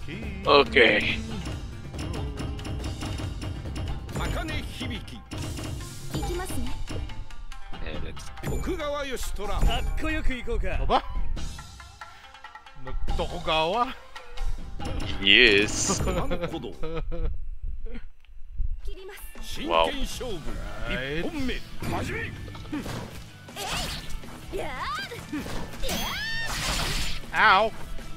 Okay. Let's... Aba? Nag-Tokugawa? Yes. Wow. Right. Ow!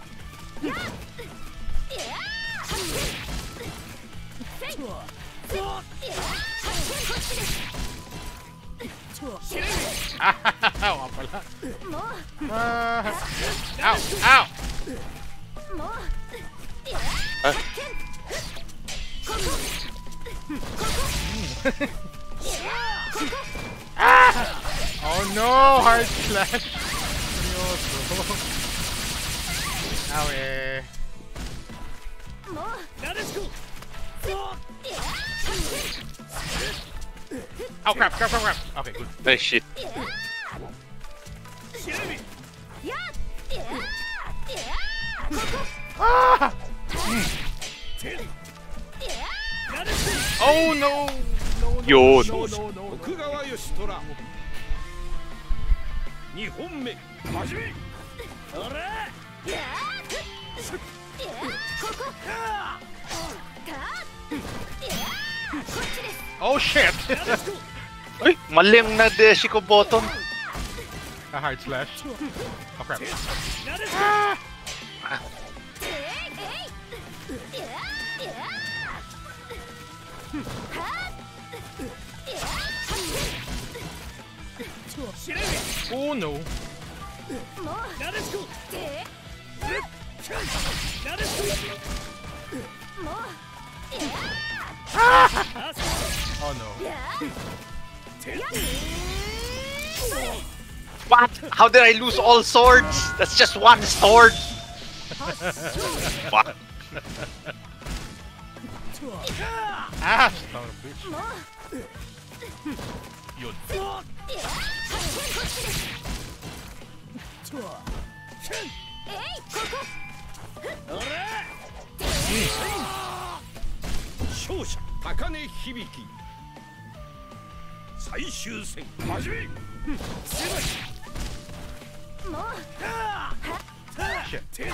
Ow, pala. Ow! Ow! Oh no! Hard slash! Seryoso. Ow eh. Oh crap, crap, crap, crap! Okay, good. Nice shit. Ah! Oh no! No, no, Yun. no, no, no, no. Oh shit! Ay, mali ang na-deshi ko button. A hard slash. Oh crap. Ah! Oh no. Oh no. What? How did I lose all swords? That's just one sword. Fuck. Ah, son of a bitch. Yun. Shit.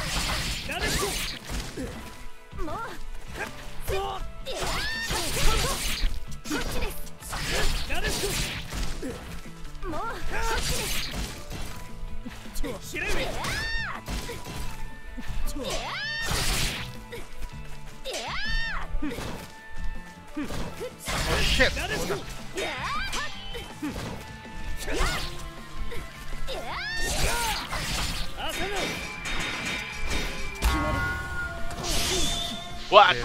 Oh shit! Oh, no. What?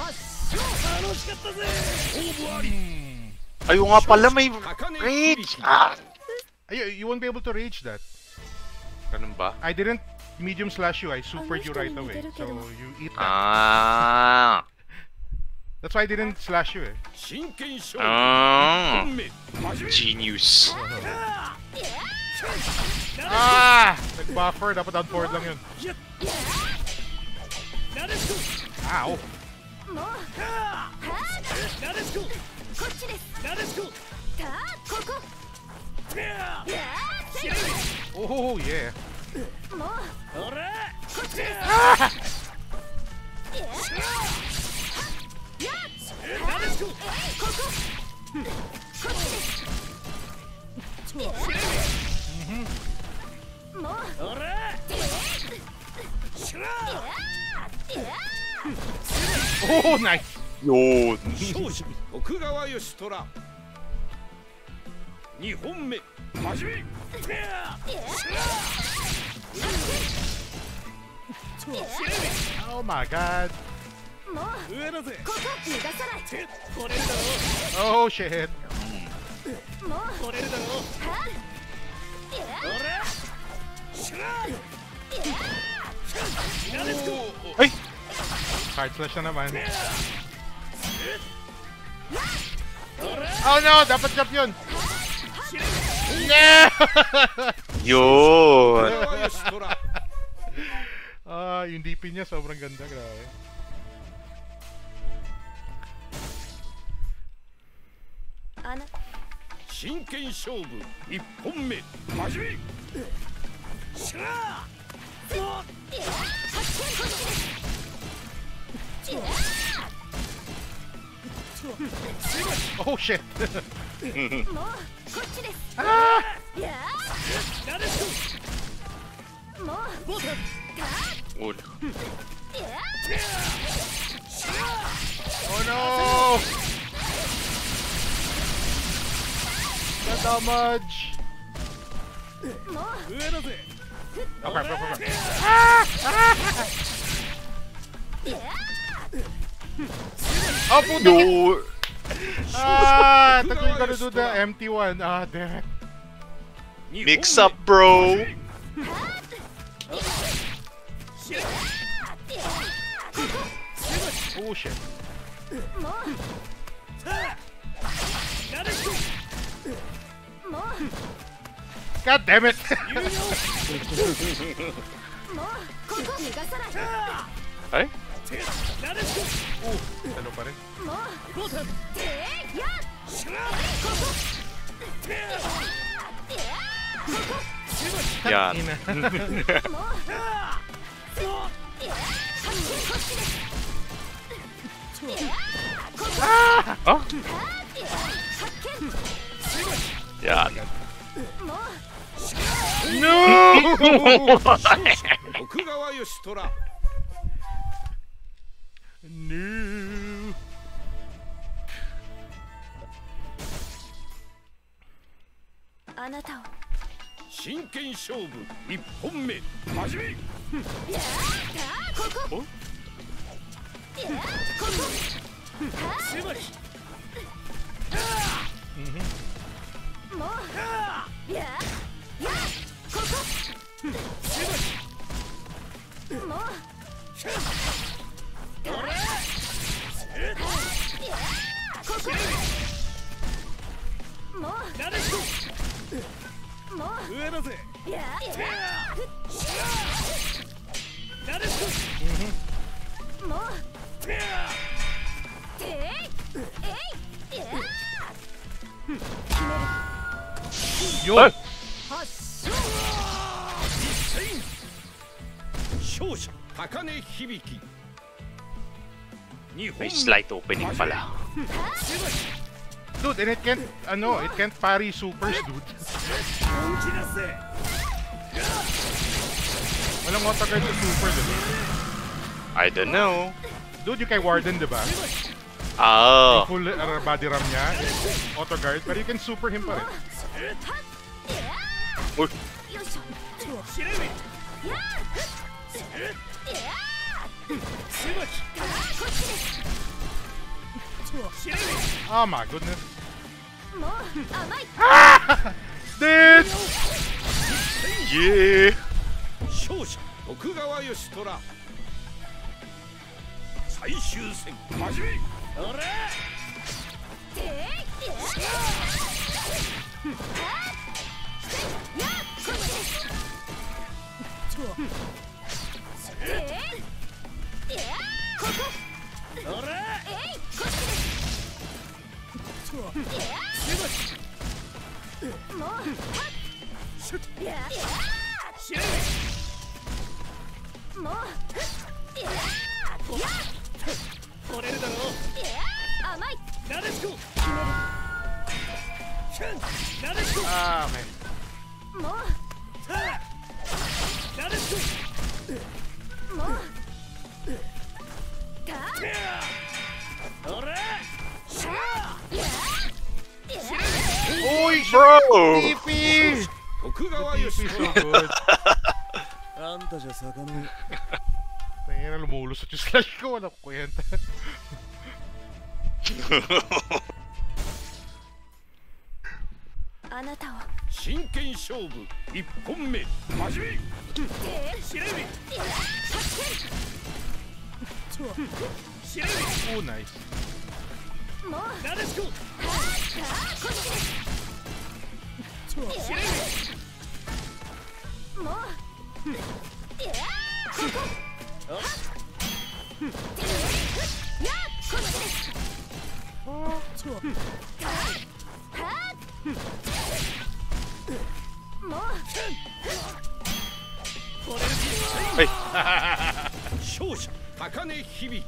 Ayun nga pala, may rage! Ah! You won't be able to rage that. Ganun ba? I didn't medium slash you, I supered you right away. So you eat that. Ah! That's why I didn't slash you eh. Ah! Genius. Ah! Nag-buffer, dapat down forward lang yun. Ow! Oh yeah! Ah! Oh, nice! Yun! Oh my god! Oh shit! Ay! Hard slash na naman. Oh no! Dapat jump yun! No! Yun! Yung DP niya sobrang ganda, grabe. 真剣勝負1本目始め。しゃー Oh shit! もうこっちです。 Ah! いやなるーもうボタン Ulo. いや Oh no! The damage! もう上だぜ。 Okay, okay. いや Oh, puta! No! Ah! I thought we were gonna do the empty one. Ah, damn it. Mix up, bro! Oh shit. もう God damn it! もうここ逃がさない。 Ay? Ano pa rin? もうてやここ Yan. Ina. もうこっちです。 Oh? Yan. もう No! 徳川義虎 No! あなたを真剣勝負1本目始め。 いやここいやここ縛りもういやここもうここもうなるもう上だぜ。 いやなるもうていいや Yo! 勝者高根響。2本 May slight opening pala. Dude, and it can't, it can't parry supers, dude. 本気出せ。 Walang auto guard sa super, diba? I don't know. Dude, yung kay Warden, diba? Oh. Full body ram niya, auto guard, pero you can super him pa rin. おいよいしょ知れみやしばきこっちです。 知れみ Oh my goodness. もう甘い Dude! Yeah. 勝者徳川義虎。最終戦始め。おらていやこっちです。ていやここおらえいこっちです。もういや知れもういや取れるだろ甘いなでしこ決めなでしこ Ah, okay. るもうなでしこもうかおらしゃいや Oy, Bro! TP! 徳川 TP 義 so 虎。 good. あんたじゃ魚 Kaya na lumulusot yung slash ko, wala ko kwenta. あなたを真剣勝負1本目始め。知れみ知れ Oh, nice. もうみなでしここっちです。 知れもういやここやこっちです。 Ay. 勝者高根響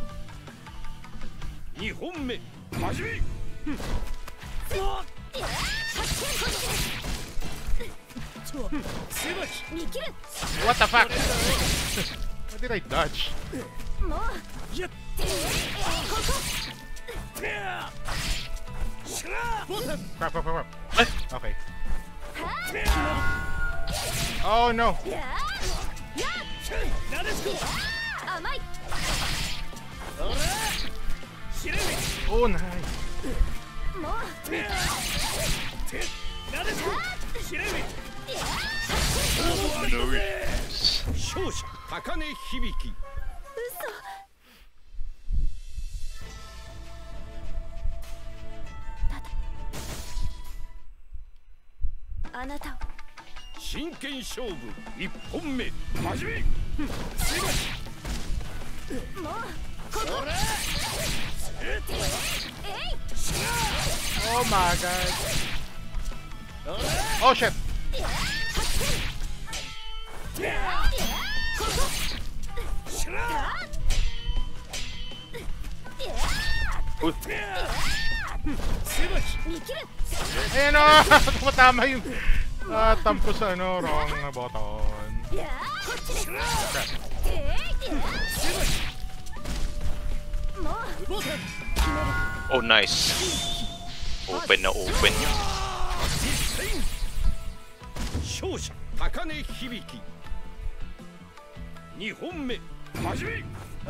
2本目始め。 What the fuck? Why did I dodge? Crap, crap, crap. Okay. Oh no! Oh nice! Nice. 勝者高根響あなたを真剣勝負1本目始め。 もうここ Oh my god! Oh shit! 見切る Ayan o! Tumatama yung tampo sa ano, wrong na button. Oh, nice. Open na open. 勝者高根響2本目始め。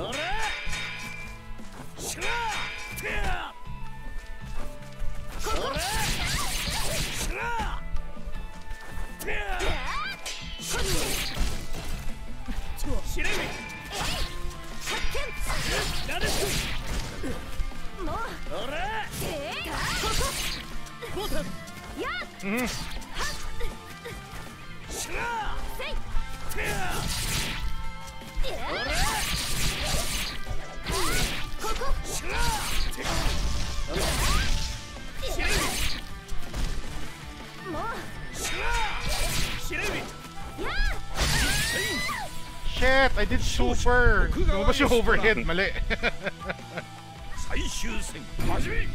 Shit! I did super! Lumabas yung overhead, mali. 最終戦始め。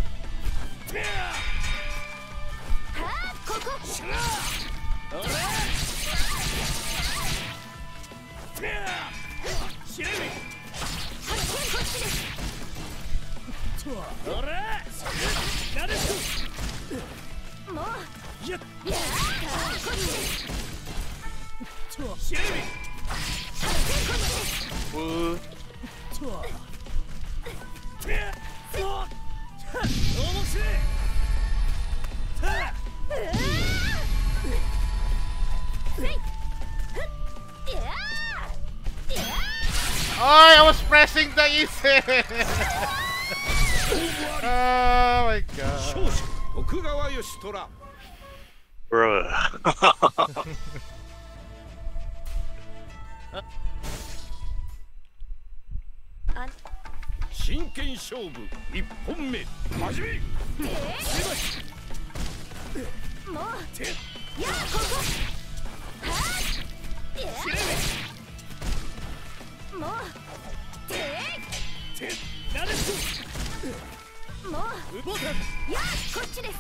Oh, I was pressing the easy! Oh my god. 勝者徳川義虎 Bruh. 真剣勝負1本目始め。 もうやここもうもうやこっちです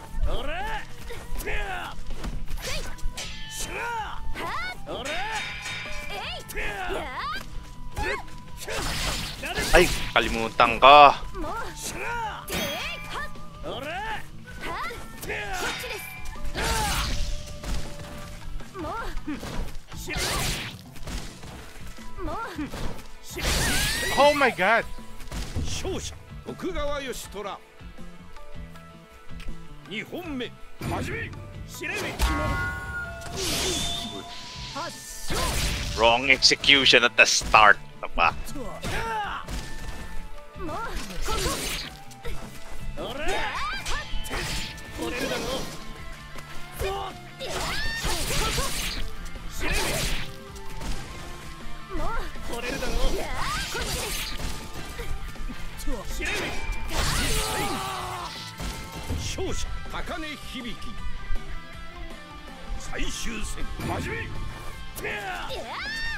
Ay, kalimutan ka. もう Oh my god! 勝者徳川義虎2本目始め。 Wrong execution at the start. Diba? もうここ勝者高根響最終戦始め。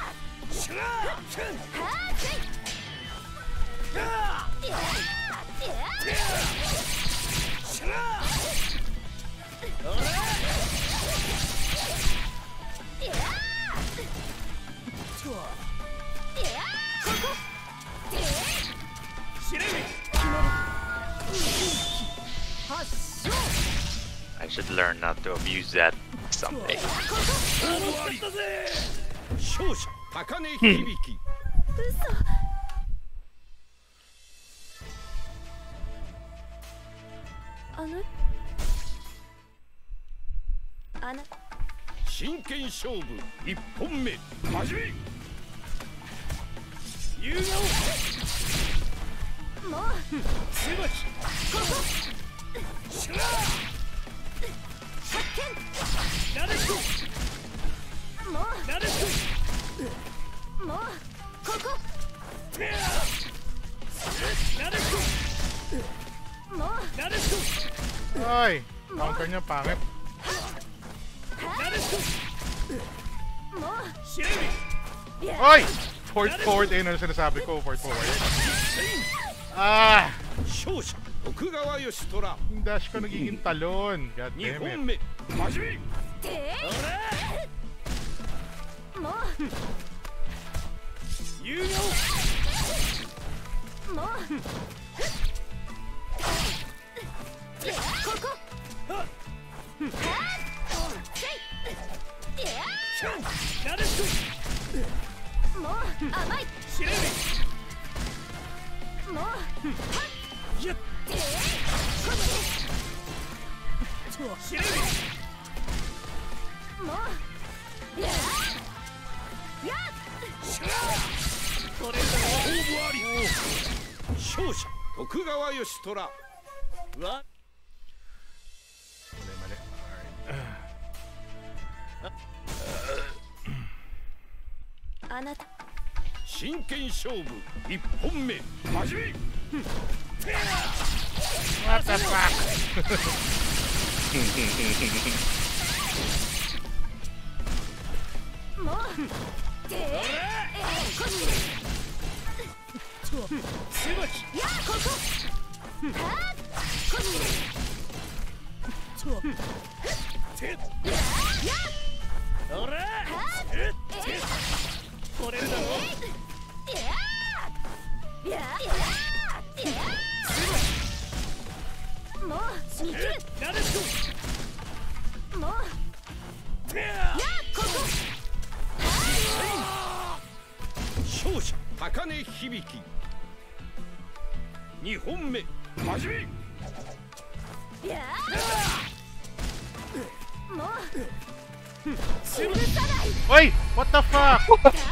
I should learn not to abuse that someday. 勝者高根響き。真剣勝負1本目始め。遊戯もうつばきしら発見なるともうなるともうここなるともうなると Ay, counter niya pangit. Oy! Forward eh, ano sinasabi ko? Forward. Ah! 勝者徳川義虎 Yung dash ko nagiging talon. God 2 damn 本 it. 目始め。もう遊戯もうここなるともう甘いしれみもうやっしれみもうやっしゃこれだオーブあり勝者徳川義虎は Mali, mali. Alright. 真剣勝負1本目始め。 What the fuck? もうつばきやここおらこれだろもう逃げるなるともうやここ勝者高根響き2本目始め。もう許さない。 Oy! What the fuck?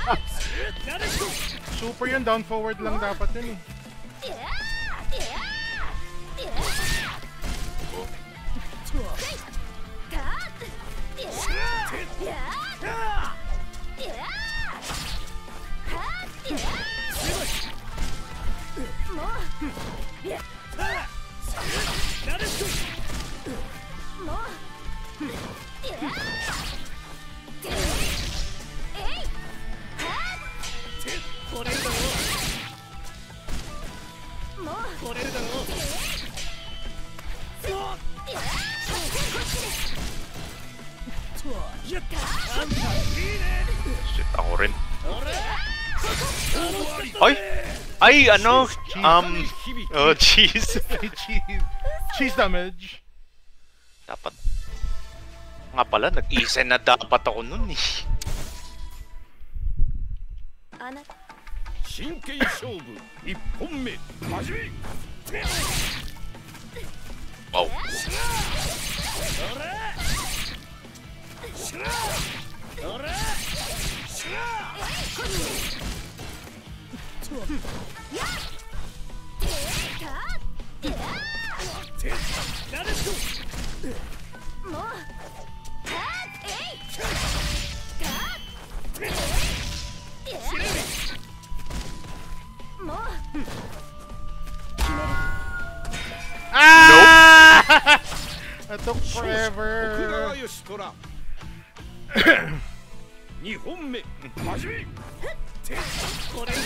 Super yun, down forward lang dapat yun eh. Shit, ako rin. Ay! Ay, ano? Oh, cheese. Cheese. Cheese damage. Dapat. Nga pala, nag-isa na dapat ako nun eh. 真剣勝負1本目始め。 Wow. Ah! That took forever. 2本目始め。 これだ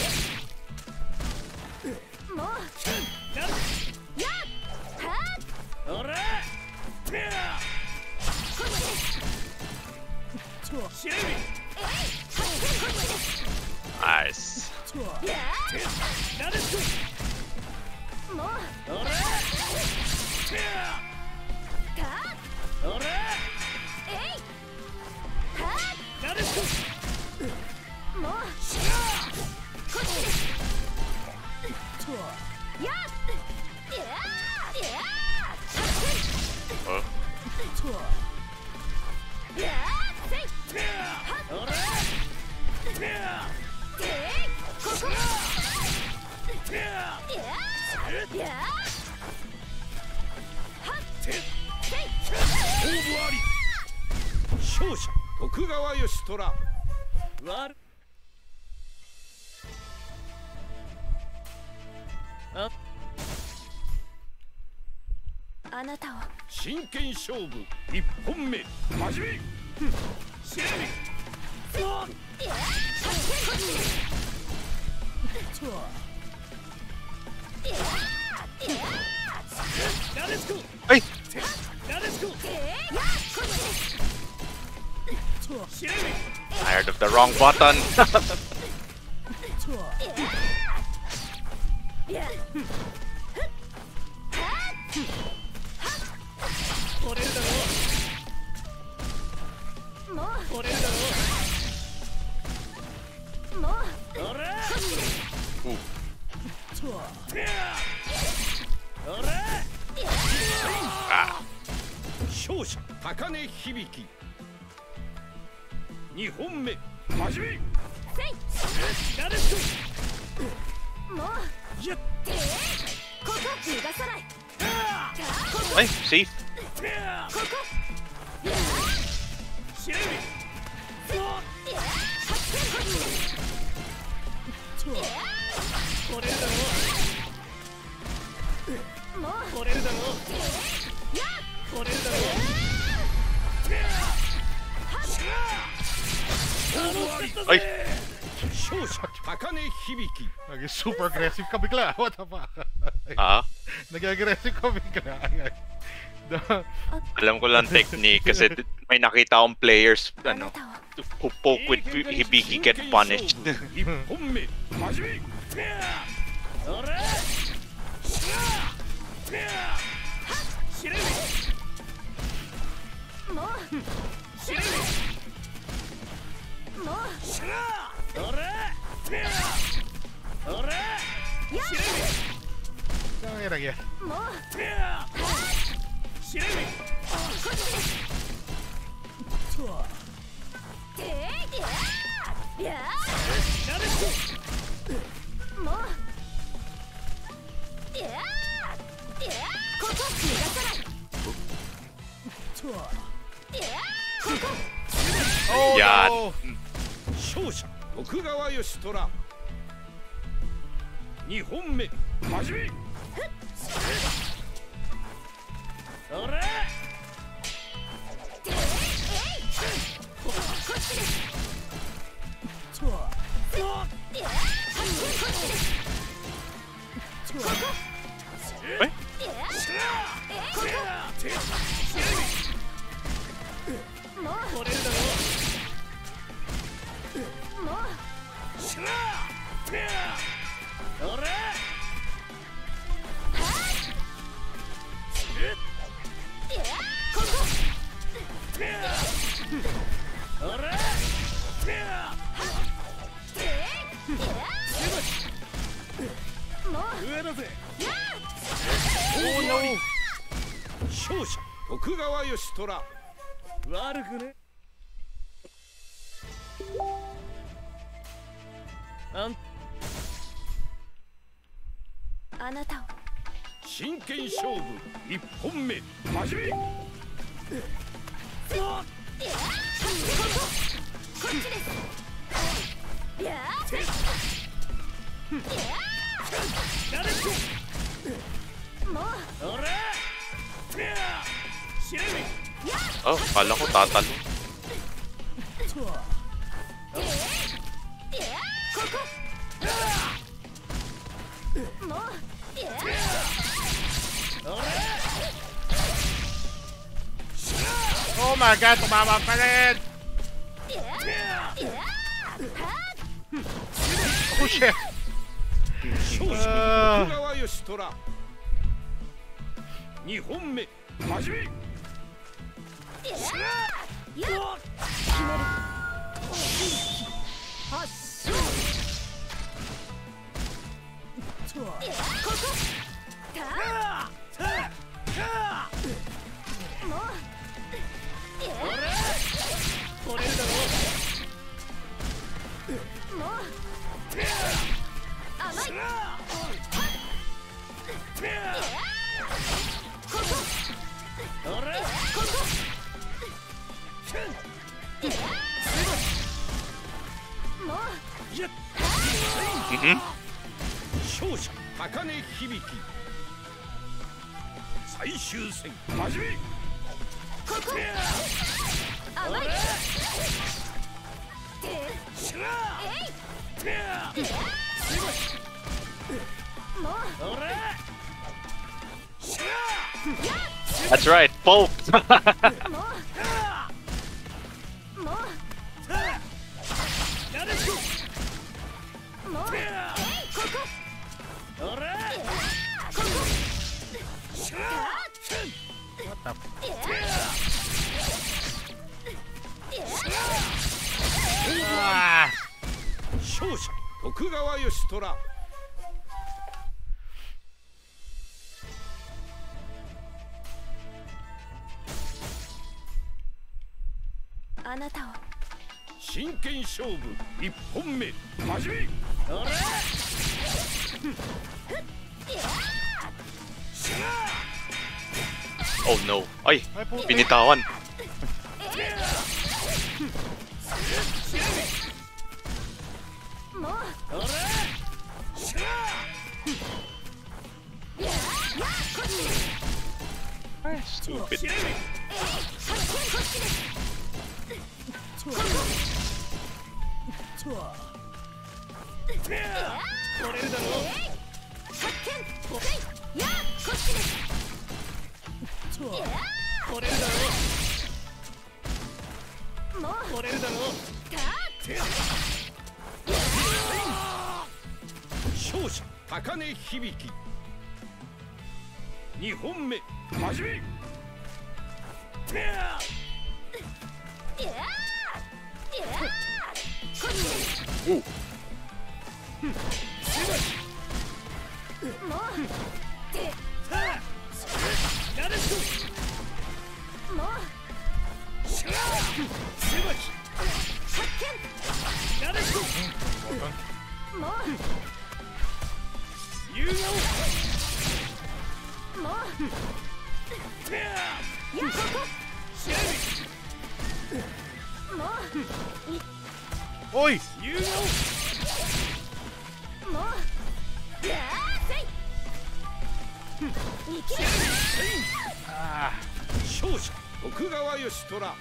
ろもうやっはっおらてやこれシェリナイス。 やなるもうおらてやたおらえいはっなるもうこっちですやっややあやせいはっおらここややはっせい勝負あり。勝者徳川義虎。 わるあなたを真剣勝負1本目始め。 シェリそうやこっちですややなでしこはい。 なでしこやこっちですシェリ Tired of the wrong button. やこれだろもうこれだろもうおらおら勝者高根響。2本目始め。 せいなでしこもうやっここ逃がさないはい、safe。 ここシェリこれだろもうこれだろこれだろはい。 勝者高根響。 Naging super aggressive ka bigla. What the fuck? Ah, Nag-aggressive ka bigla. alam ko lang technique kasi may nakita akong players ano, who poke with Hibiki get punished. 1本目始め。 おらシェリもうシェリもうおらおらや Ano yung nagyan? もうシェリこっちですやなるもうここ逃がさないここ Oh, Yeah. no! 勝者徳川義虎。2本目始め。 おらこっちですここえここもうこれだろもうおらここおらもう上だぜ。 Oh, no! 勝者徳川義虎。 悪くねあなたを真剣勝負1本目始め。 ここっちですやなるもうおらシェリ Oh, kala ko tatalo. my god, tumama pa rin! Oh shit! 勝者徳川義虎2本目始め勝者高根響最終戦始め That's right, poke! Ah! 勝者徳川義虎あなたを真剣勝負1本目始め Oh no. Ay, Ay, puti. binitawan. Ay, stupid. 勝者高根響2本目始め Ooh. Oi! Ah! 勝者徳川義虎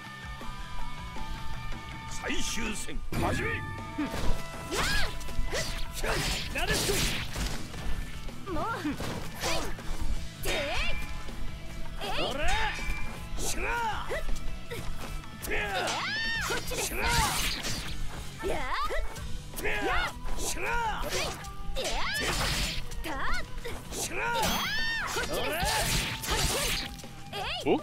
最終戦始め Ooh.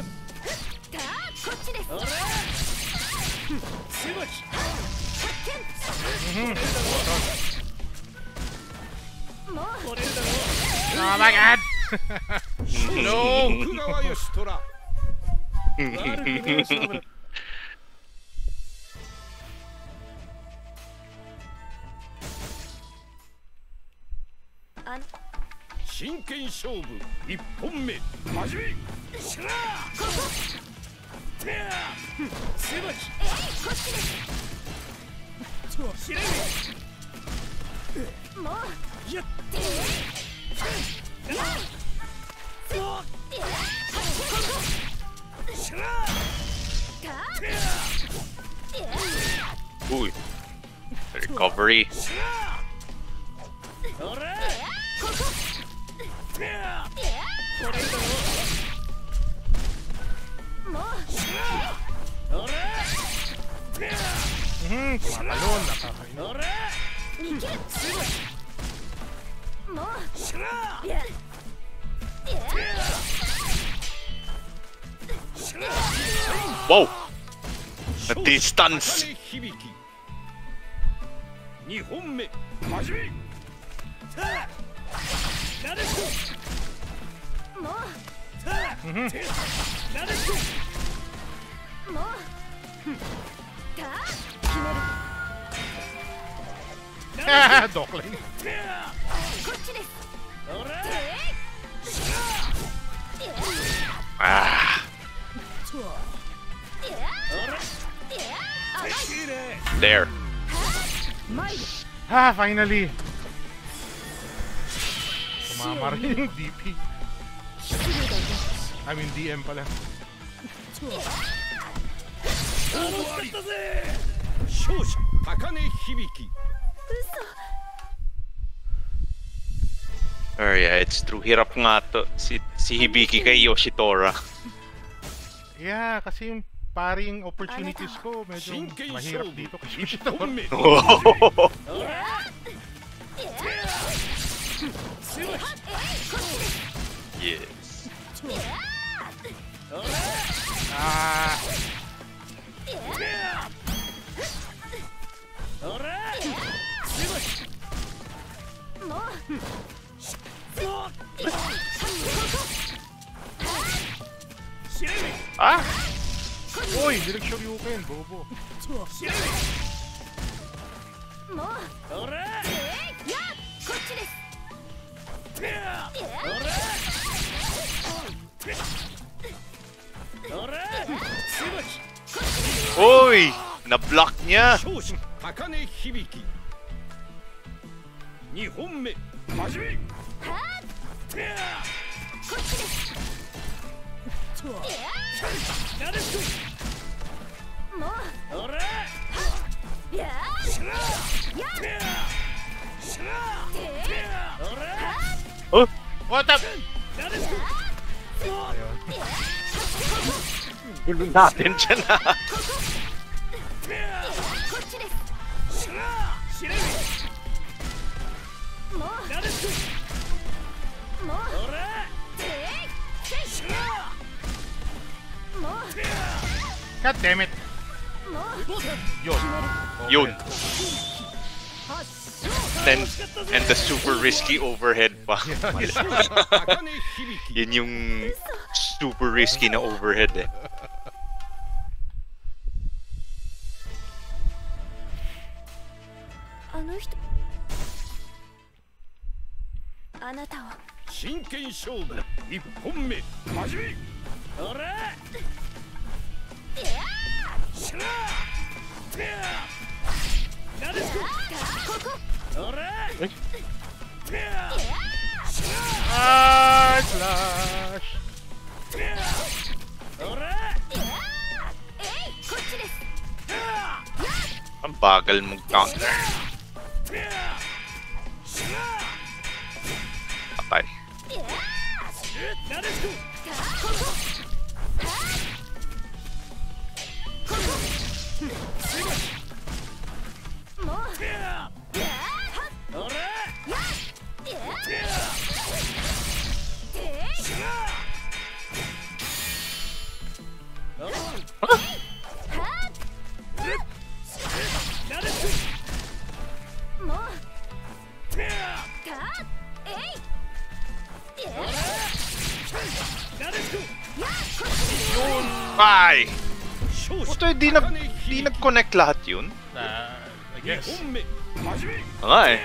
あー、my god! 徳川義虎 真剣勝負1本目始め Ooh. Recovery. Tumatalon, nakakaino. 逃げるもう Wow! The distance! 響き2本目始めなでしこもうなでしこもうた決める Ah, Dokling. こっちです Ah! There. Ah, finally. Tumama rin yung DP. I mean, DM pala. 勝者高根響き Oh yeah, it's true. Hirap nga to. Si Hibiki kay Yoshitora. Yeah, kasi yung paring opportunities ko medyo mahirap dito kasi Yoshitora. 本目 Yes. Ah, ah! Uy, direct Shoryuken, bobo. もうこっちです Uy! Na-block niya! 勝者高根響き2本目始めこっちですなでしもうこや Oh! What up? Gulo natin dyan ha! こっちですもうもう もう God damn it. もう Yun. Yun! And the super risky overhead pa. 高根響き Yun yung super risky na overhead eh. あの人あなたを真剣勝負1本目始めなでしこ Ah, slash. こっちです Ang bagal mong counter. Patay. なでしこもうなでしこもうなでしこ Ay! 勝者 Puto, di nag-connect lahat yun? I guess. 2本目始め Nga eh.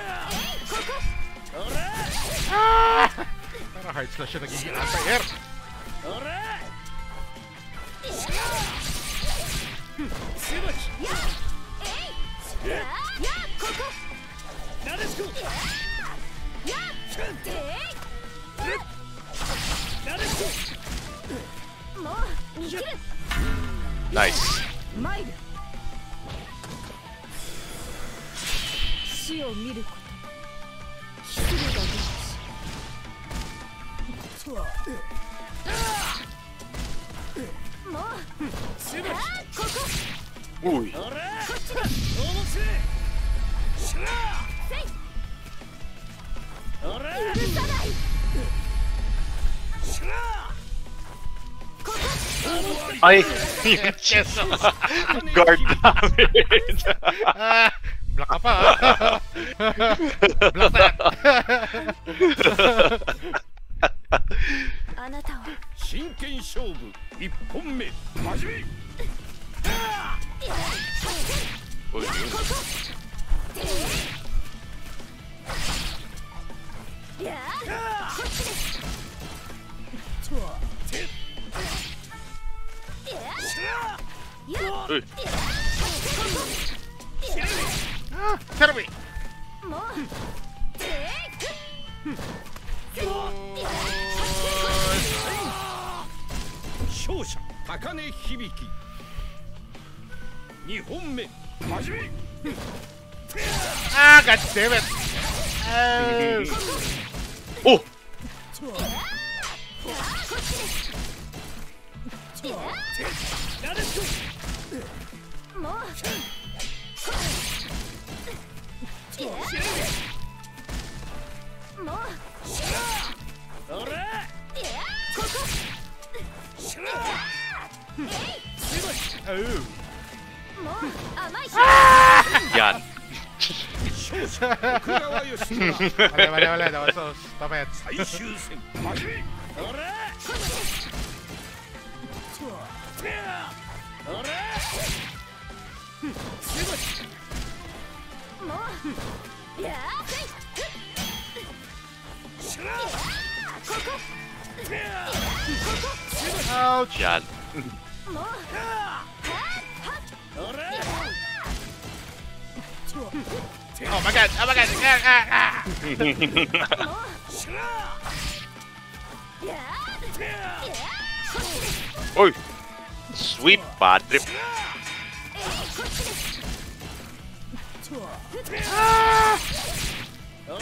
Parang hard slash siya nagiging anti-air. なでしこなでしこもう逃げる Nice. 参る死を見ること失礼が出ますもうすばしここ Uy. あれこっちだ面白いしらせいあれ許さないしらここ Ay! Guard damage! Ah, black ka pa ah. Black tag. あなたを真剣勝負一本目始め Uy, yun. いやこっちですいや Uy. Ah, Kirby. もう勝者高根響2本目始め Ah, god damn it. Oh. Oh! なるもうもうあれここしらすばし Oh. もう甘いし Yan. 勝者徳川義虎 Wala. That was so stop it. 最終戦始めあれあれすばしもういやしらここ Ouch. Yan. もうあれ Oh my god. Ah. もうしらいやこっちです Uy! Sweet bad trip. こっちですあれ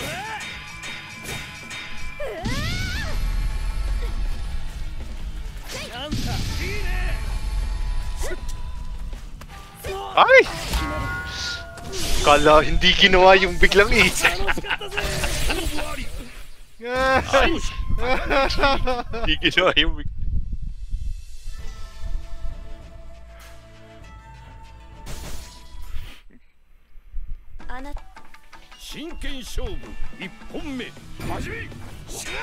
なんかいいね Ay! Kala hindi ginawa yung biglang eh. 楽しかったぜ勝負あり Ah. Hindi ginawa yung biglang. あなた真剣勝負一本目始めしら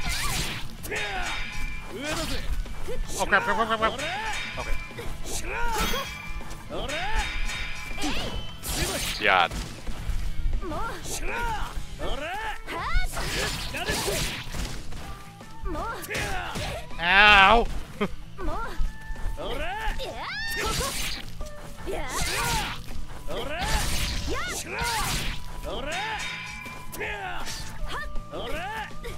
上だぜ Oh crap. あれ Okay. しらあれすばし Yan. もうしらあれやれもう Ow. もうあれいやここいやあれしらあれあれ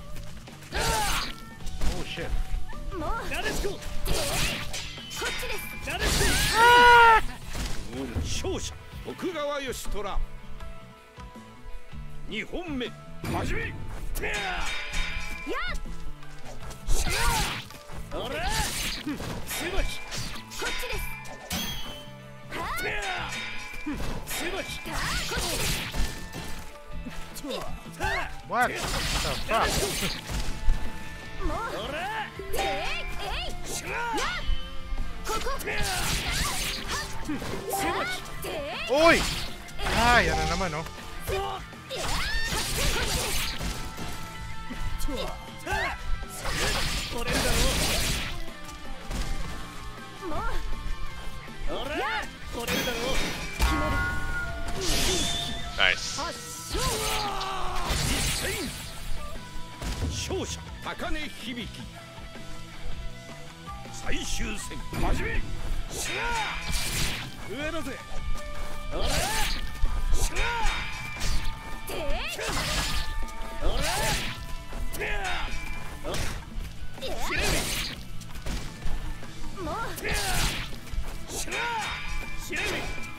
Oh shit. もうやれしここっちですやれし勝者徳川義虎2本目始めやしらあれすばしこっちですすばしこっちです What the fuck? もうあれしらここ Uy! Ah, yan na naman, oh. これだもうろあれこれだろ Nice. 勝者高根響最終戦始めしら上だぜあれしらあれもうしらしら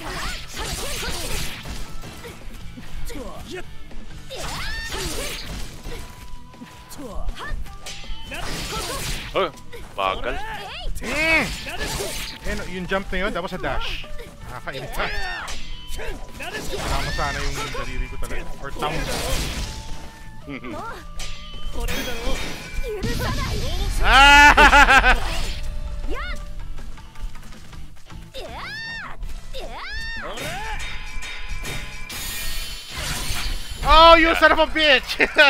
やっ Oh, bagal. Mm. やれしこ yung jump na yun, tapos sa dash. Nakakainis ka. Kailangan mo sana yung daliri ko talaga. Or thumb. これだろう。 許さない。 Ah! やっ。いやー。いや Oh, you son of a bitch! Yes!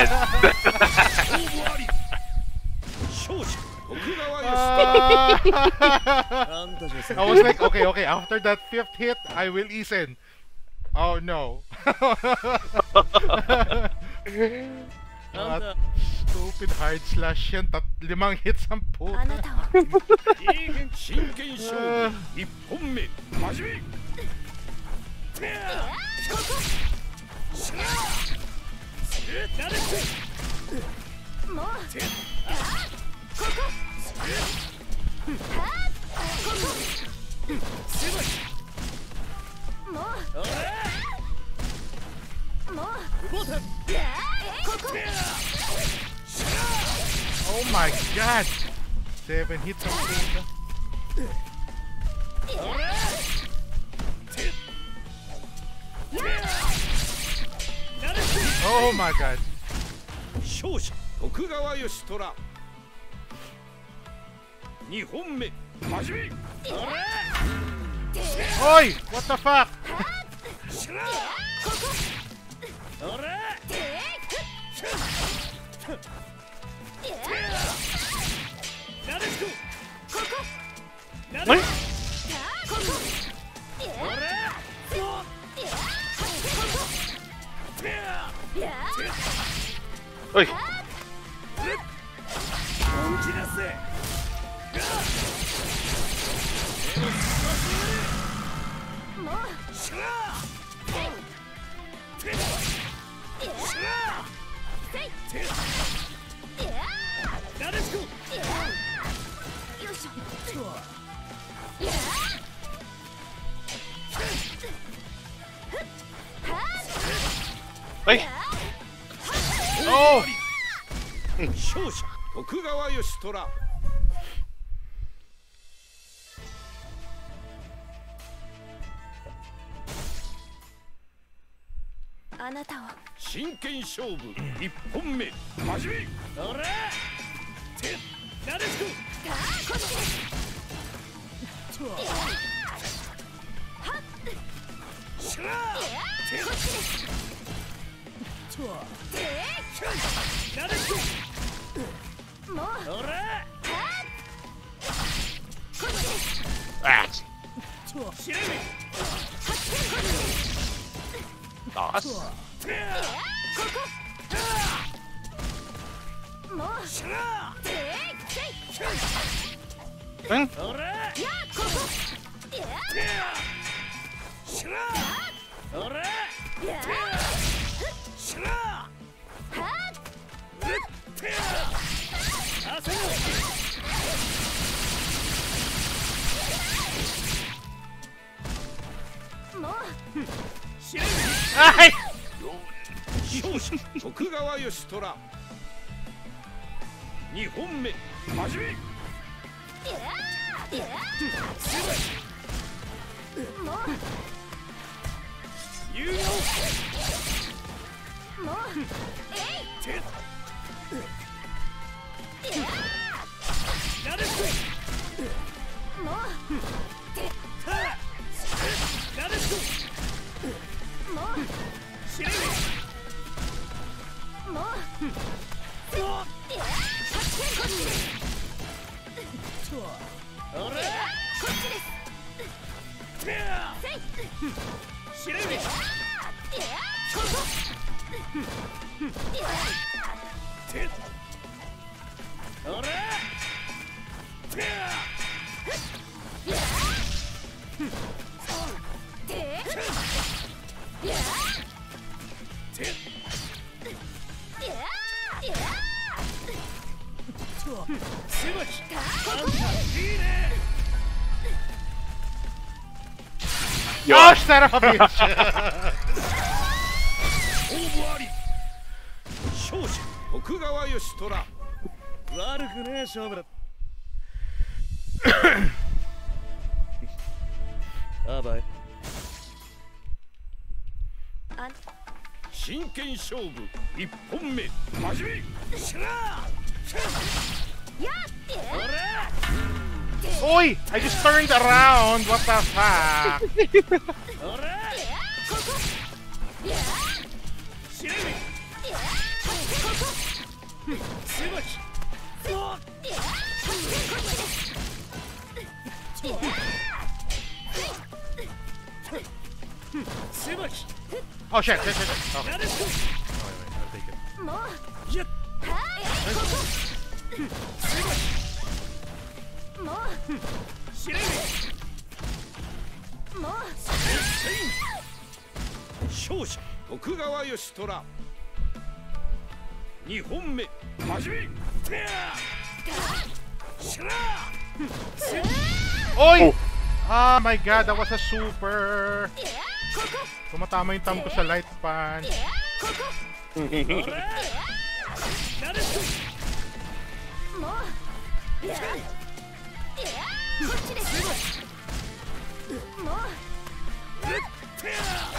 勝者徳川義人。あんたじゃ I was like, okay, okay, after that 5th hit, I will ease in. Oh no. あんた Stupid hard slash yan. 5 hits ang あ puta. なたは。 真剣勝負1本目始め。 ここ。もう。ここ。ここ。もう。もう。ここ。 Oh my god! 7 hits ang puta. Oh my god. 勝者徳川義虎。2本目始め。 Oi! What the fuck? おい。 本気出せ。 もう。 しら。なでしこ。 よいしょ。やおい。 Oh! 勝者徳川義虎。 あなたは。 真剣勝負1本目始め。おら。なでしこ。 こっちです。 しら。 こっちです。 なでしこ。 もう。 おら。 こっちです。 あしらめ。 ナイス。 ここ。もう。 しら。 うんおら。 やここ。 しら。おら。 やしら。あせろ。 もう。 しらめ。 Ay! 勝者徳川義虎。2本目始め。 もう。 有用。 もう。 て。なでしこ。 もう。 なでしこ。 もう。 しらめ。 もう。こっちです。 おら。 こっちです。 しらめ。 ここ。 て。おら。すばき。あんたいいね。 Oh, son of a bitch! 勝負あり。勝者徳川義虎。悪くねえ勝負だ。 あばえあ真剣勝負1本目始めしらやっほら Oi! I just turned around! What the fuck? ほらここやしれみやすばきやこっちですすばき Oh shit, shit, shit, shit. Okay. なる Oh, wait, wait, I'll take it. もうやっはいこすばこもきしれみうもう勝者徳川義虎2本目始めてやしら Oi! Oh my god, that was a super! ここ Tumatama yung thumb ko sa light pan. ここほらなるもうやこっちですもうてや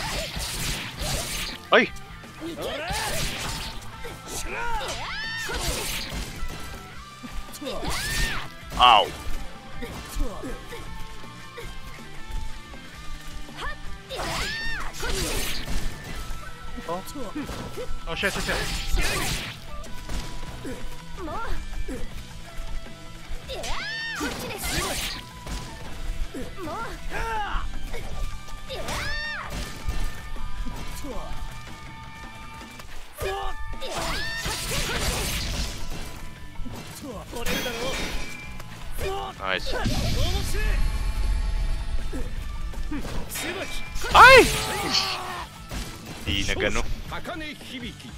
Ay! ほらしらこっちです Ow! こっちです Oh shit, shit, shit. もうこっちですもう取れるだろう Nice. 面白いすばき Ay! Di na gano. 高根響き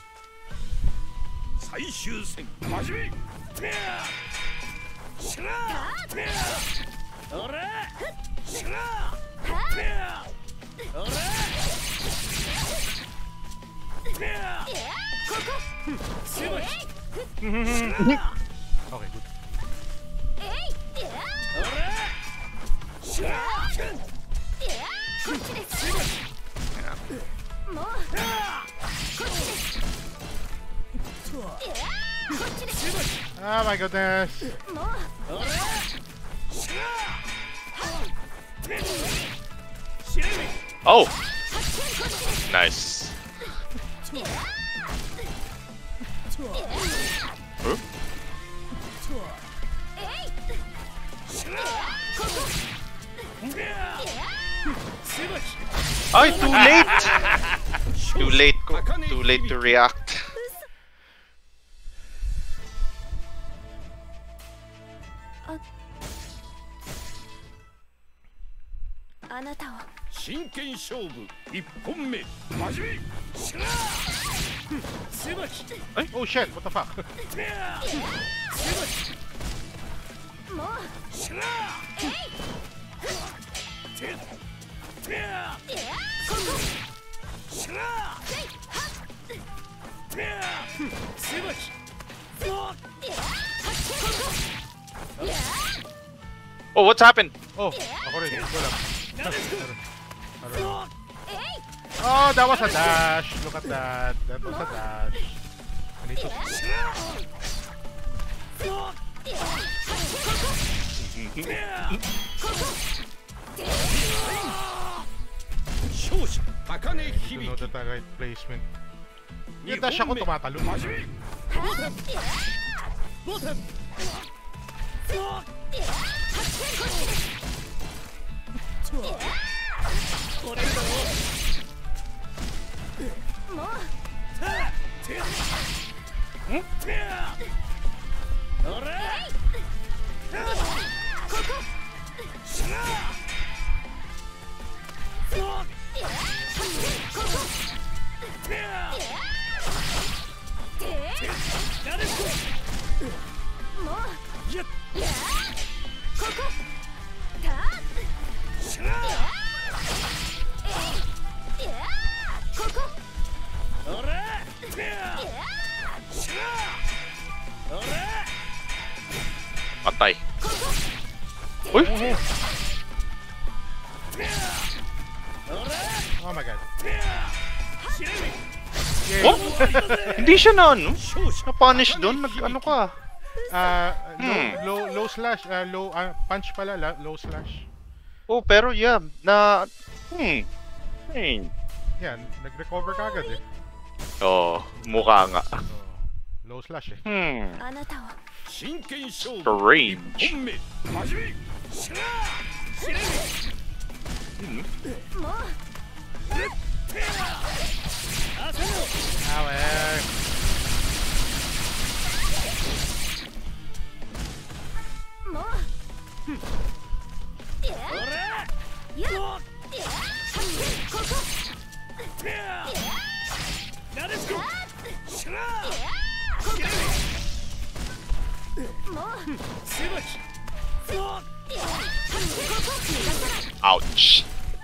最終戦始めてやしらてやほらしらてやほらてやすばき Okay, good. ほらしらこっちですもうこっちですこっちです Oh my goodness. もうほらしらしらみ Oh! こっちです Nice. Huh? しらてやすばき Ay, too late! Too late. Too late to react. あなたを真剣勝負1本目始めしらすばき Oh shit, what the fuck? てやすばもうきしらててやここしらてやすばきそう Oh, what's happened? Oh, ako rin. Go lang. なる Oh, that was a dash. Look at that. That was a dash. I need to... てや勝者高根 I need to 響 know き the right placement. 2 Yung dash ako 本目 tumatalo. 始めボタンそう取れるだろうもうてやてやほらここしらそうここてやなるもうやっここたしらここほらてやしらほら Patay. ここ Uy! てや Oh my god. Oh? Hindi siya na ano? Na-punish doon? Ano ka? Low slash, low punch pala, low slash. Oh, pero yeah, na... Yan, nag-recover ka agad eh. Oh, mukha nga. Low slash eh. あなたを Strange. もう Awe. もういやいやここもう Ouch.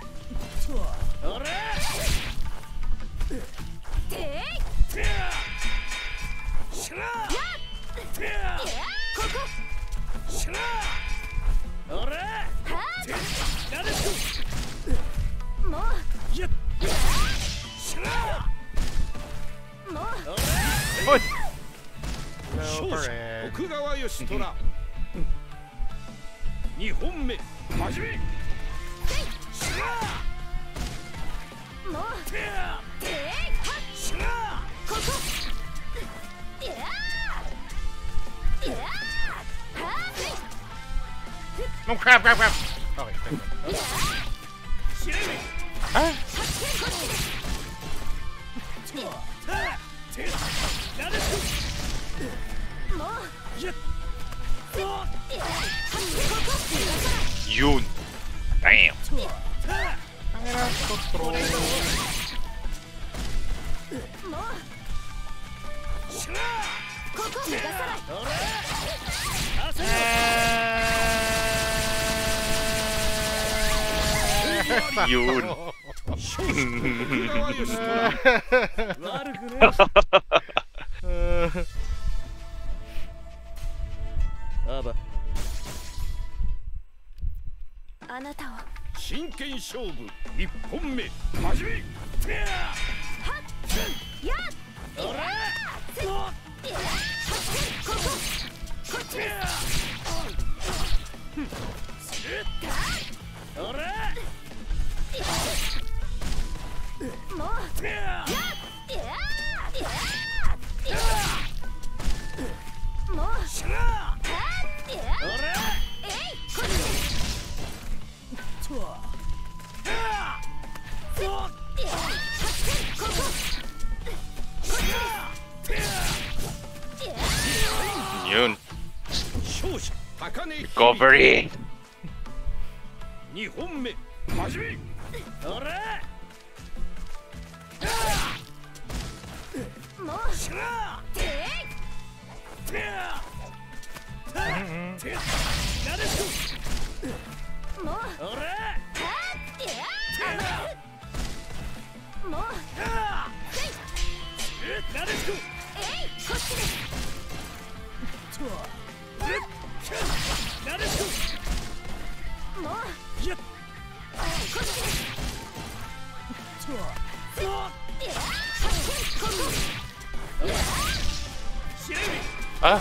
おい。Go for it. 奥川義虎2本目始めもうここ No, crap. Okay, thank you. Huh? もう Yun. Damn. Tangina, control. もうここ逃がさない Yun. 奥川義虎悪くねあばあなたを真剣勝負1本目始めやっこっちもうもう Yun. 勝者高根 Recovery. 2本目始めもうもうもうこっちですもうこっちです Ah?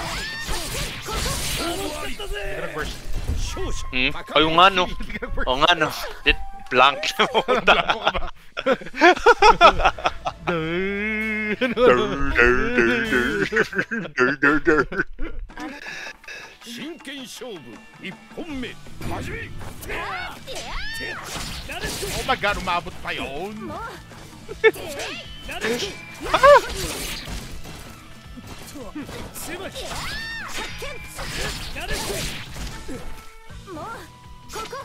勝者 Ay, yung nga no. O nga no. It blank. あなた真剣勝負1本目始め Oh my god, umabot pa yun. もう もうここ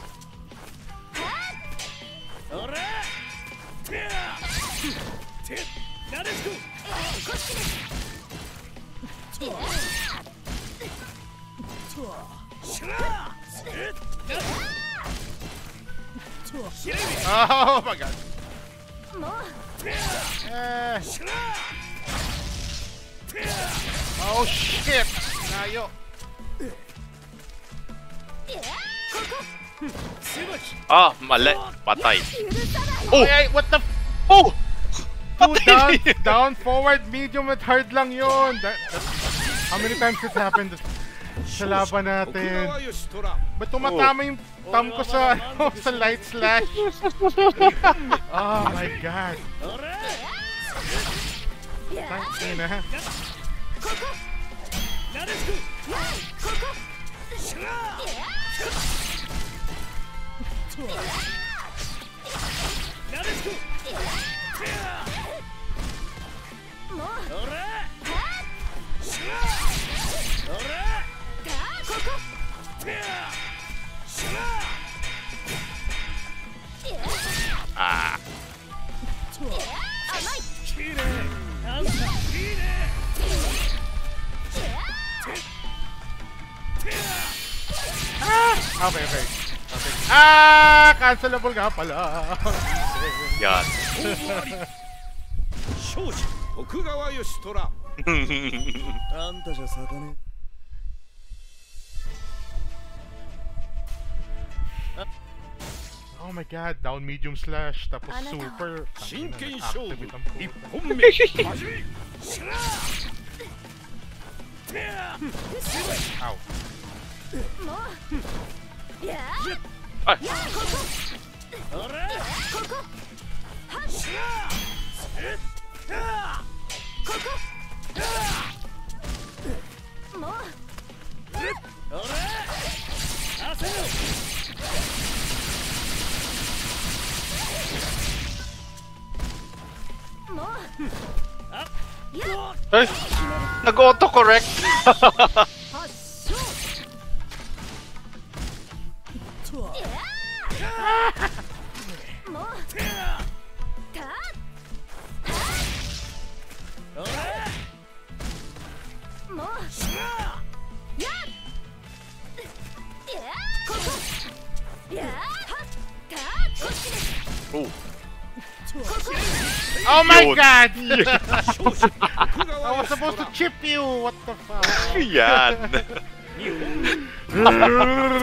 こっちです Oh my god. もう Oh shit. Layo. ここ Ah, mali. Patay. お Oh! い what the Oh! Dude, down, forward, medium at hard lang yun. How many times it's happened sa laban natin? Ba't tumatama yung thumb ko sa, sa light slash? Oh my god. Tangina. Ah. Okay, okay. Okay. Ah! Cancelable nga pala. Yan. 勝者徳川義虎あんたじゃ咲かね Oh my god, down medium slash, tapos super. 真剣勝負 Activate ang 一 puta. 本目始めしら Ow. Ay. あれしらあれ焦る Ay! Nag-auto-correct. Oh. Oh my Yun. god! 勝者徳 I 川 was supposed to chip you! What the fuck? Yan. 日本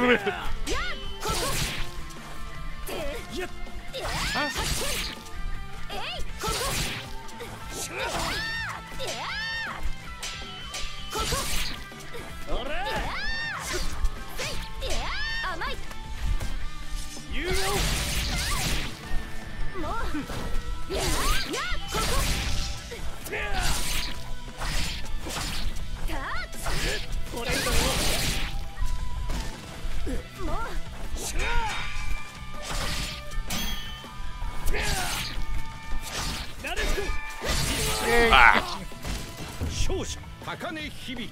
あれ言うよ Ah. 勝者高根響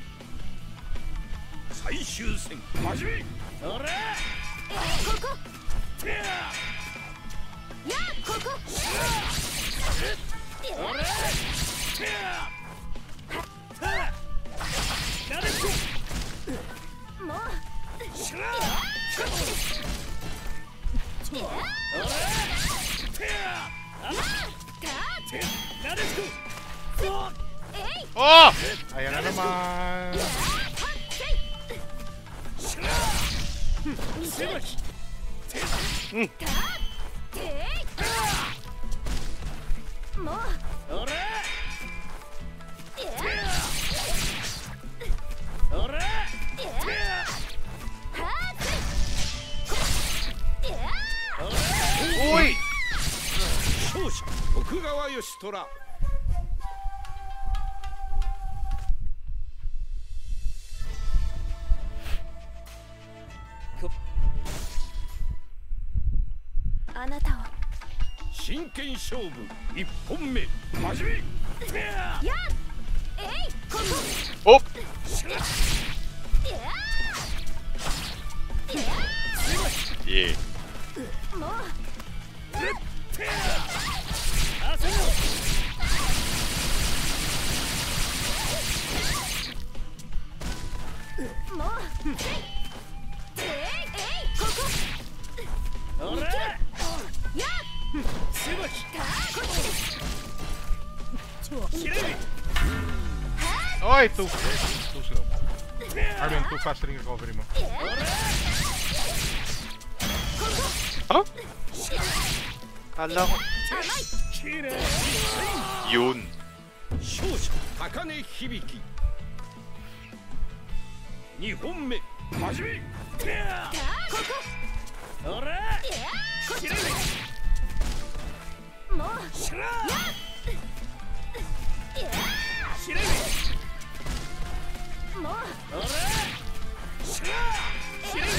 最終戦始めあれ Oh! Ayan na naman! Uy! 勝者徳川義虎あなたを真剣勝負一本目始め Oh. Yeah. Oy! Too slow. I mean, too fast ring recovery mo. Huh? Kala ko. きれい Yun. 勝者高根響き2本目始めこれしらもうしらしらもうこれしらしら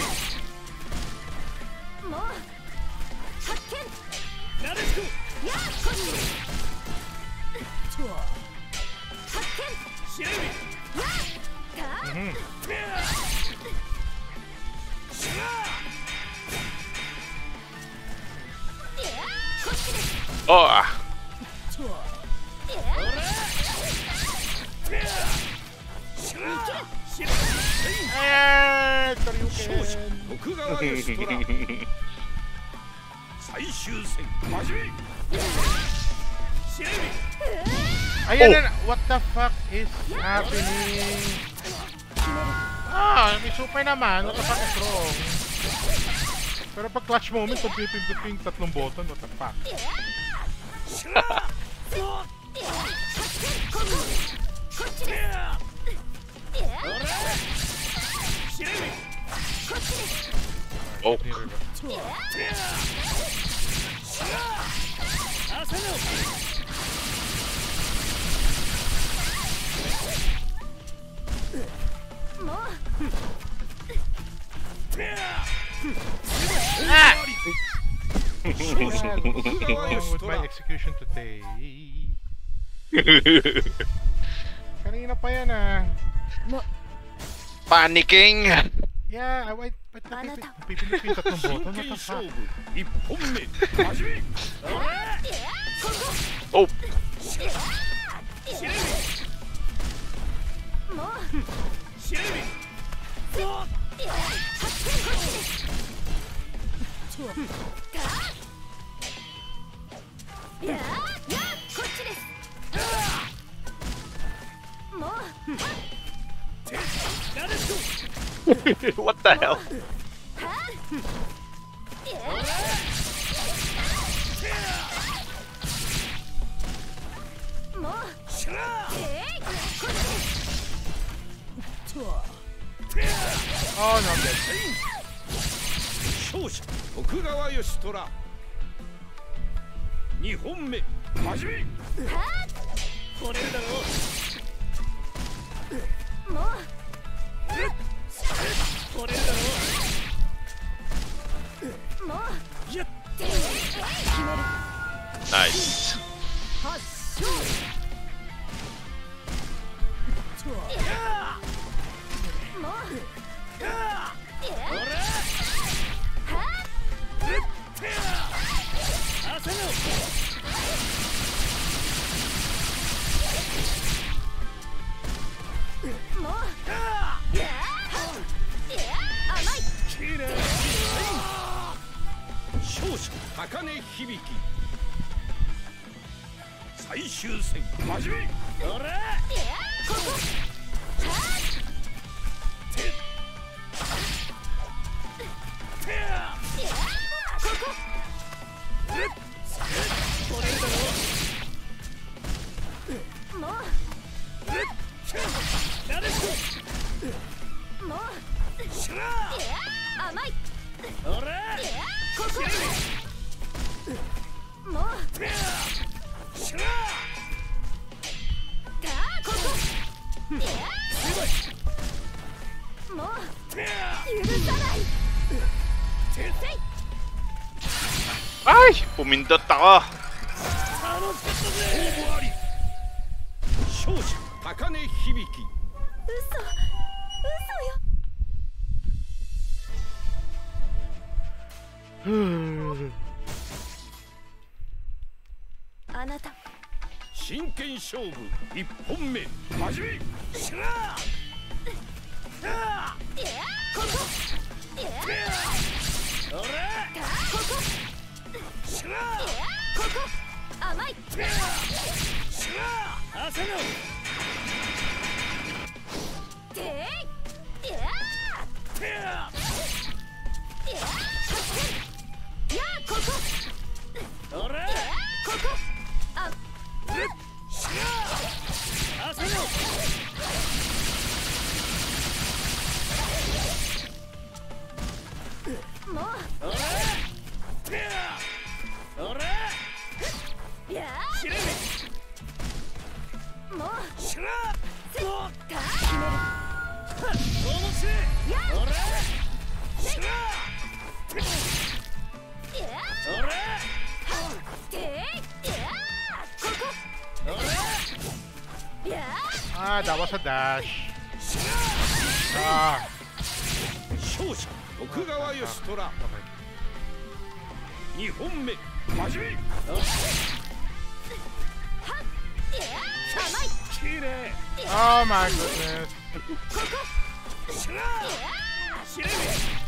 もう発見なでしこやっこっち発見しらやっしらこっちです Oh! しらしら Eh, 勝者 Toryuken. 徳川義虎最終戦始めしら Ayan na, what the fuck is happening? Ah, may super naman. What the fuck is wrong? Pero pag clutch moment, kung pipindutin tatlong button, what the fuck? しらこっちですしらこっちです Oh. 朝のもう Well, wrong with my execution today. Kanina pa yan ah. Panicking! Yeah, wait, but pipindutin tatlong button, what 真剣 the 勝 fuck? 負1本目始め Oh! もうしらやっこっちですもうなでしこ What the hell? もうしら Oh, no, I'm dead. 勝者徳川義虎2本目始めこれだろもうこれだろもうやっ Nice. 発勝もう朝のもう甘いきれい勝者高根響最終戦始めおらこここれだろもうなでしもうこしら甘いおらここもうしらここもう許さないせい Ay! Pumindot ako! 楽しかったぜ応募あり勝者高根響嘘よあなた真剣勝負1本目始めしらここおらここしらここ甘いしら朝のていやてやや俺ここあしらー焦ろもう俺俺いやしれもうしらせっか決めるどうもせや俺しらいや俺ていやここいや Ah, that was a dash. Ah, 勝者徳川義虎 okay. 2本目始めいや甘いきれい Oh my goodness. しらしれ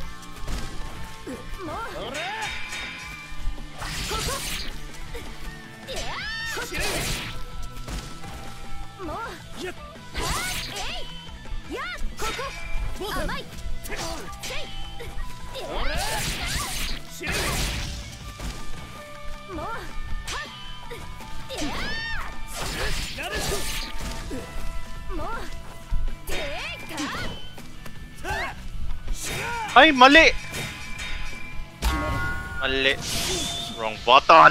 もう俺ここいやしれもうやっえいやここ甘いせいいや俺しれもういややれもうていかしら Ay, mali! Mali. Wrong button.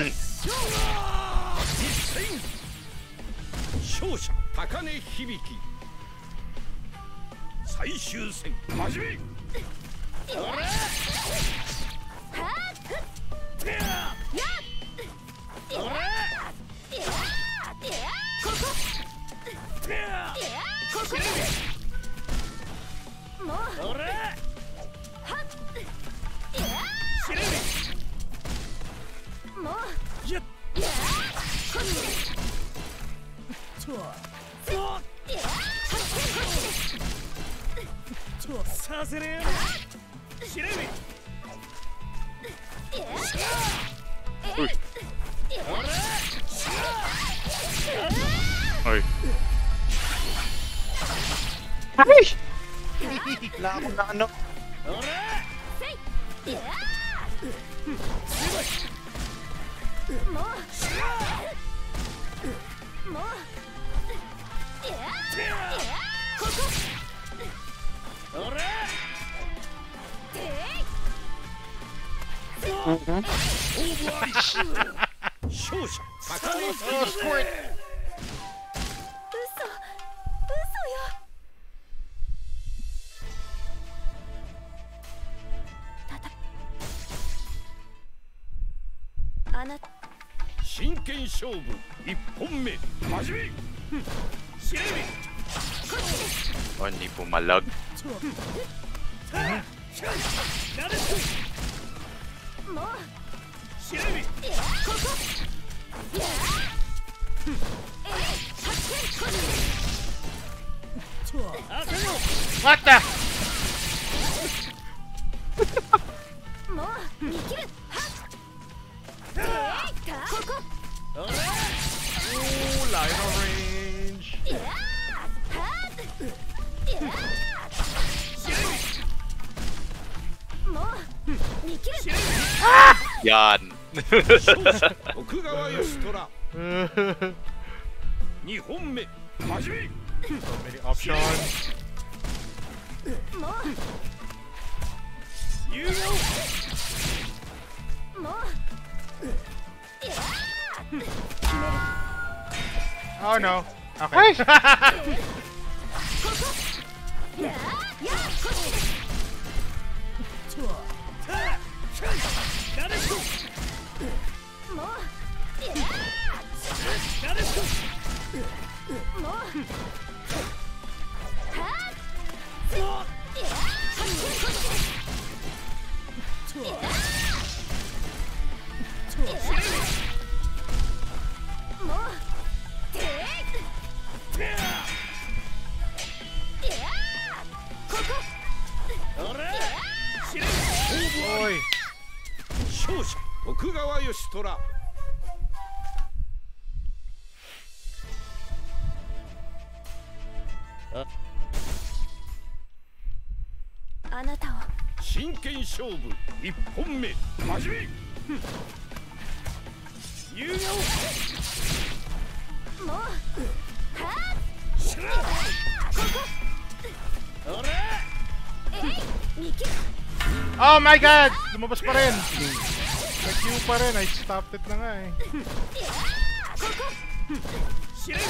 勝者高根響最終戦始め俺はてやや俺いやここてやいやここもう俺いやしれもうやっいやこっちといやさせねえしれいや Uy. いや俺 Ay. Ay! Wala akong na ano. 俺せいいやもうもういやいやここ俺てい勝者高根 Oh, squirt. 嘘よあなた真剣勝負1本目始めしれ Oh, hindi pumalag. やれもうしれいやここいや発見こっち焦ろ What the? もう見切るはっここ俺 Oh, line of range. いやはっいやもう見切る Yan. 勝者徳川義虎 So 2本目始め many options. も有用うもういや Oh no. Okay. いやこっちですやれもういややれもうはっいや発見こっちですいやもうていいやここ俺しれ Oy. 勝者徳川義虎あなたを真剣勝負1本目始め遊行もうはしらっここおらえい見切る Oh my god! Lumabas pa rin! Nag-Q pa rin, I stopped it na nga eh. ここしら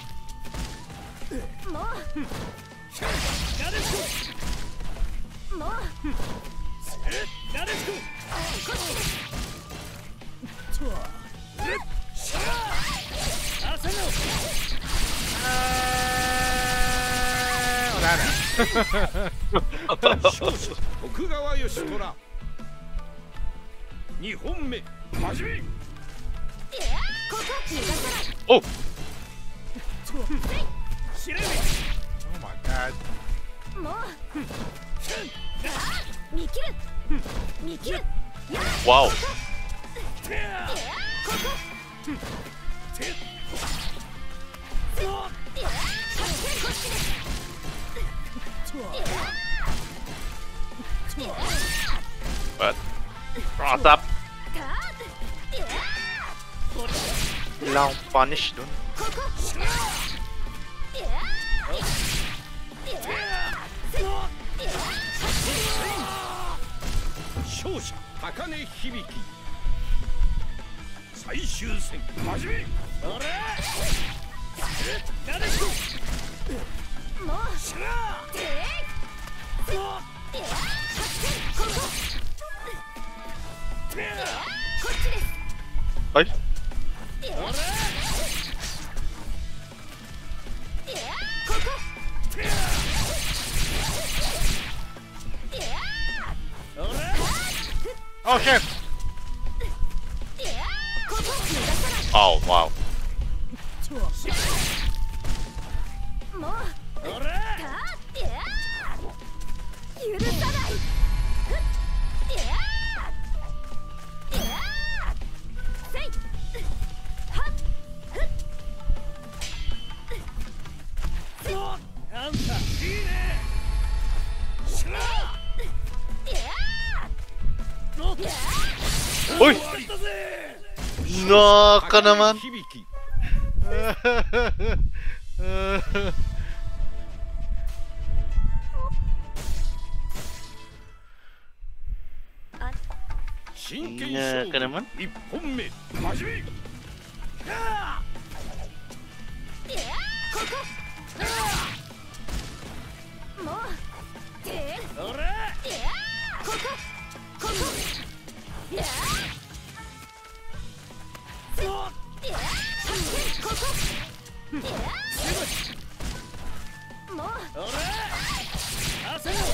めもうなでしこもうなでしここっちですしら朝の Wala na. 勝者徳川義虎2本目始めここ逃がさない Oh! しらめ Oh my god. もう見切る見切るや Wow! ここてこっちです What? Brought up! か Wala akong punish dun. ここ勝者高根響最終戦始めおらなでしこもうしらこここっちです Ay! おらここおら Oh shit! ここ逃がさない Oh, wow. もうおら許さないせいはっあんたいいねしら Uy! 終わったぜ Naka naman! 響き 真剣勝負 Naka naman? 1本目始めここもうおらここここやここもうおら朝の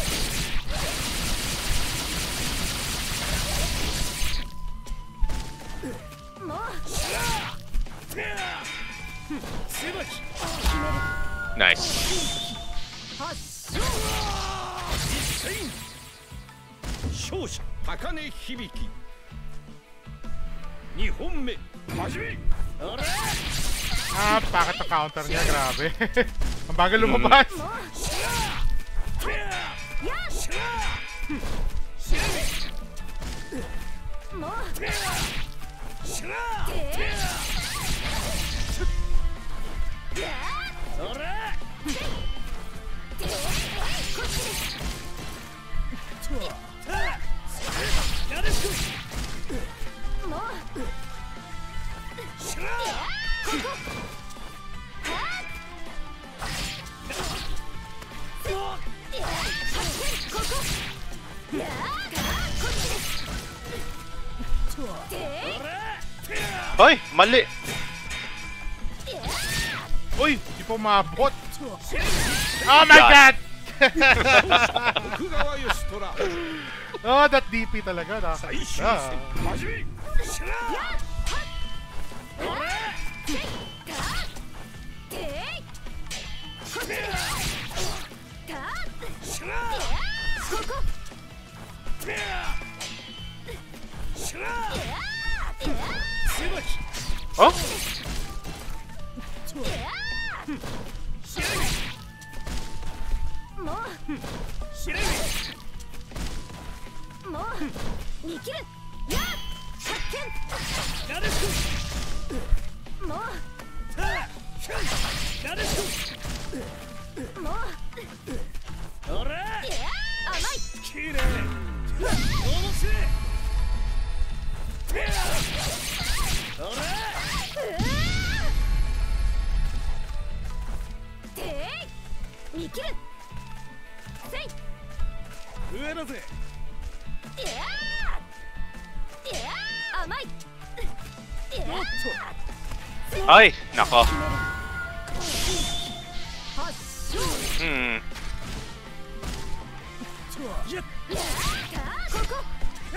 もう Nice. 勝者高根響2本目始めおら Ah, bakit ang counter niya? Grabe. Ang bagal lumabas. もうもうおらこっちですなでしこもうしらここはここやこっちですおら Ay! Mali! Uy! Di pa umabot. Oh my god! 徳川義虎 Oh, that DP talaga. 最終戦 Nakakita. 始めしらおらしらしら Oh? もうしらもう見切るやっなでしこもうほら甘いきれい面白いほらてい見切るせい上だぜいやーいやー甘いいやー Ay, nako. 発症 Hmm. やっいやーここえ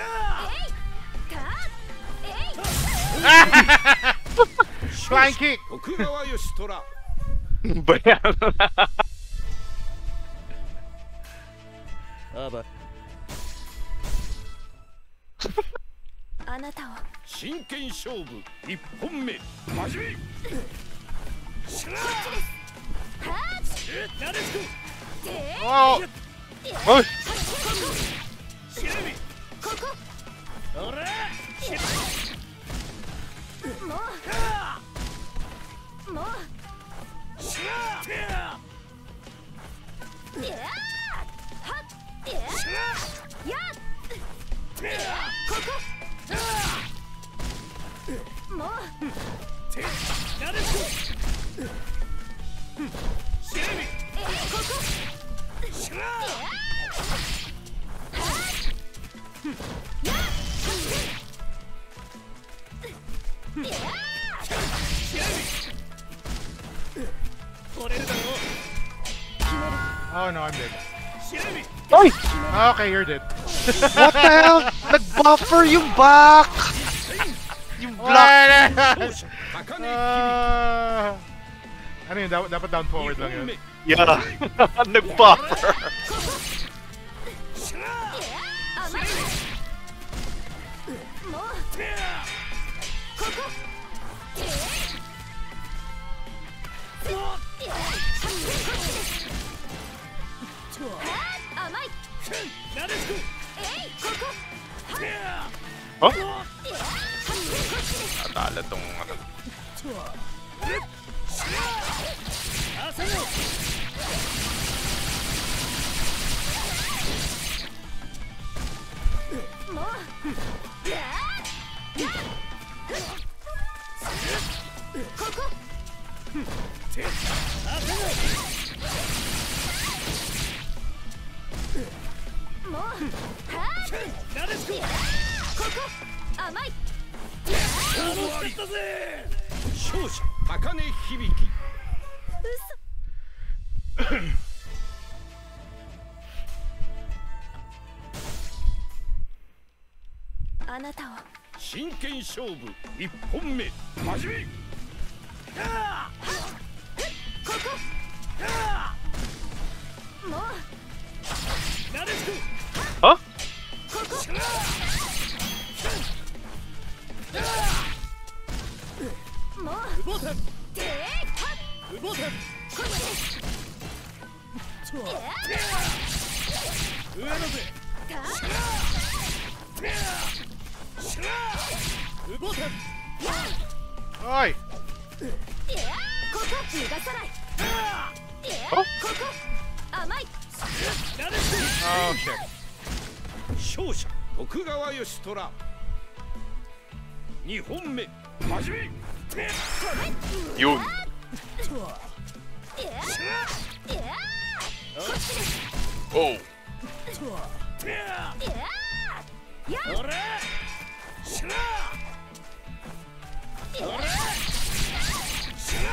い Flying kick! 徳川義虎 Ba yan? あばあなたを真剣勝負一本目始めしらはなでしこーて Oh! おいしらみここほらもうもうしらいやーはっいやーしらやここもうなでしこしらみここしら取れるだろ Oh no, I'm dead. しらみ Oy! Okay, you're dead. What the hell? Nag-buffer yung back! Yung block! Wala! 高根 Ano yun? Dapat down 響 forward き lang 2 yun. 本目 Yeah. Nag-buffer. しら甘いもうここ甘いなでしこえいここ Oh? いや Natala tong ano. 朝のもうやここもうはなでしこここ甘い勝負ありったぜ勝者高根響あなたを真剣勝負一本目始めここもうなでしこ Huh? ここもうボタンてはボタンこっちですいや上だぜたしらボタン Oy! いやここ逃がさないいやここ甘いなでし Oh shit. こ勝者徳川義虎2本目始め Yun. いやいやこっちです Oh. いややほらしらほらしら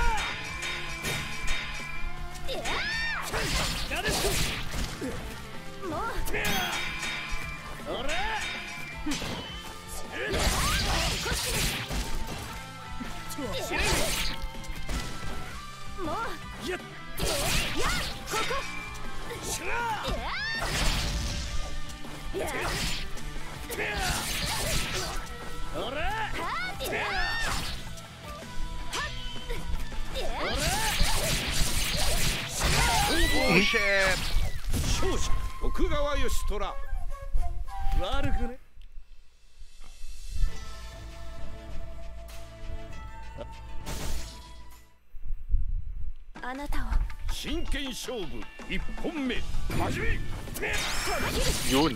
いやなでしこもうほらこっちですもうやっやここしらいやほらはっいやほら Oh shit! 勝者徳川義虎悪くねあなたを真剣勝負1本目始め。 Yun.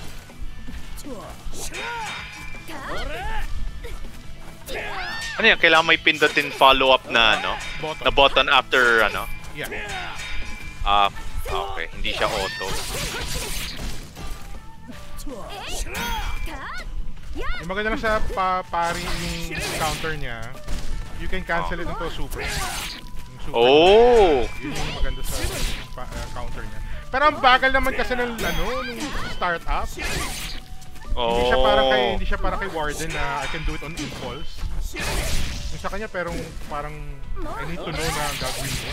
Ano yan? Kailangan may pindutin follow-up na, ano? Button. Na button after, ano? Yeah. Okay. Hindi siya auto. Yung maganda lang sa pari yung counter niya, you can cancel it into super. Yung super. Oh! Yun yung maganda sa counter niya. Pero ang bagal naman kasi ng nung start up. Oh. Hindi siya parang kay Warden na I can do it on impulse. Yung sa kanya parang I need to know na ang gagawin mo.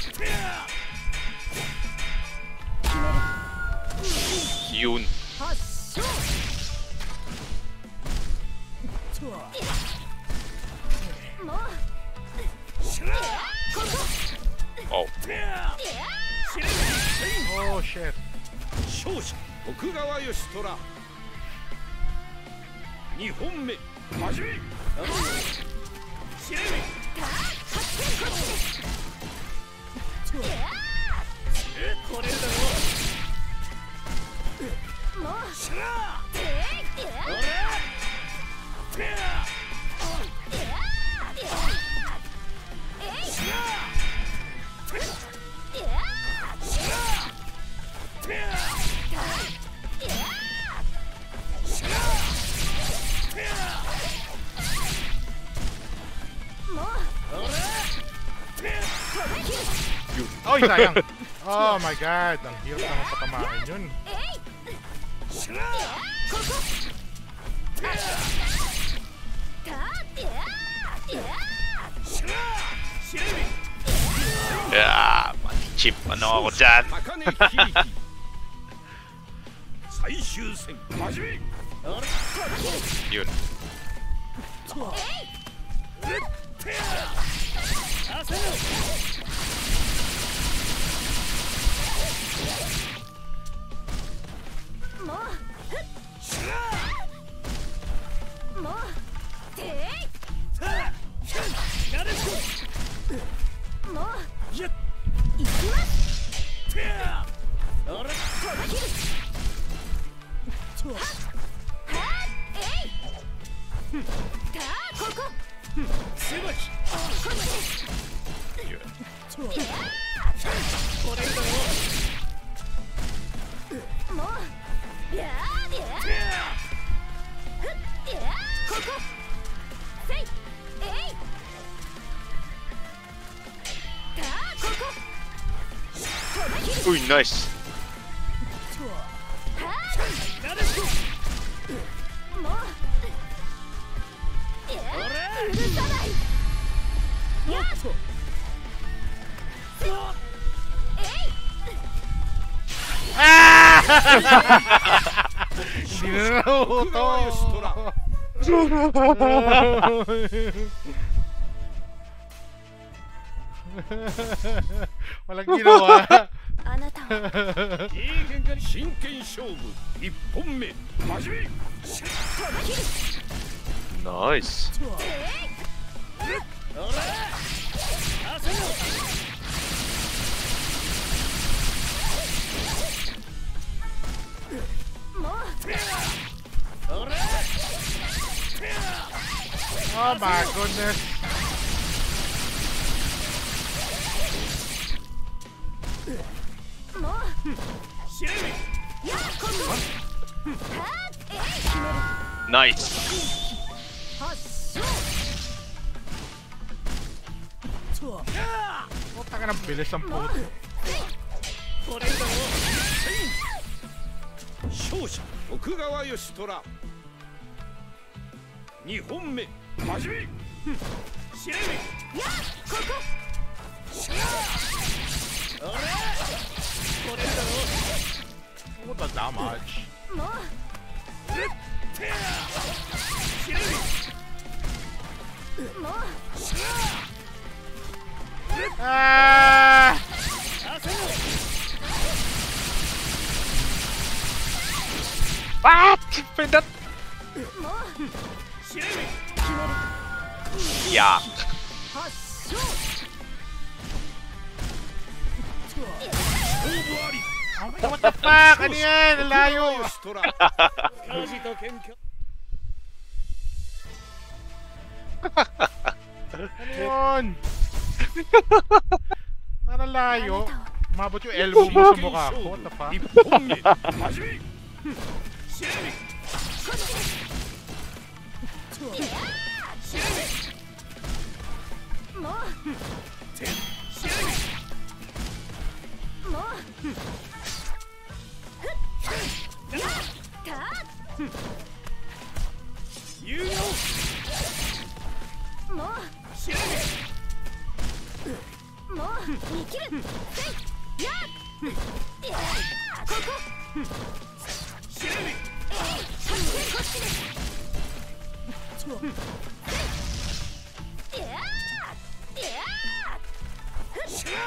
Yun. Oh. Oh shit. 勝者徳川義虎2本目始め。これだろ。しら Oy, sayang. Oh my god, ang hirap naman patamain yun. Yeah, chip ano ako dyan. 高根響最終戦始め。 Yun. Uy, nice. Hindi na nauto. Walang ginawa. あなたをいい喧嘩に真剣勝負1本目始め。 Nice. Oh my goodness. Nice. Puta ka ng bilis ang puto. これだろ。勝者徳川義虎2本目始め。試合目。しらこれだろ。 What the damage? Ah! What? Pindot. Yeah. What the fuck? Ano yan? Layo! ストラ火事と喧嘩 Ano yun? Parang layo. Mabot yung elbow mo sa mukha ko. What the fuck? 一本目始めシェミシェミもうシェミもう有用もうシェもう生きるせいやっここミシェミこっちですシャ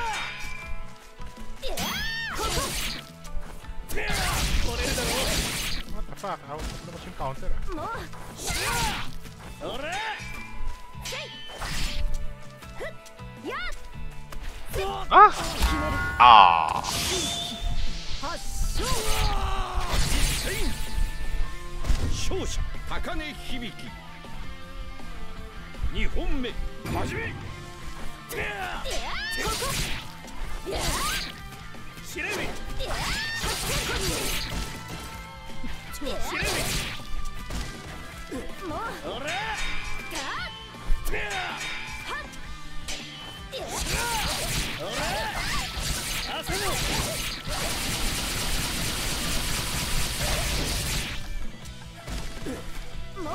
ここー取れるだろ What the fuck? Ano ba yung counter ah? もうう俺やっ Ah! Ah! 発症勝者高根響2本目始めここシレミシレもうミ俺焦ろも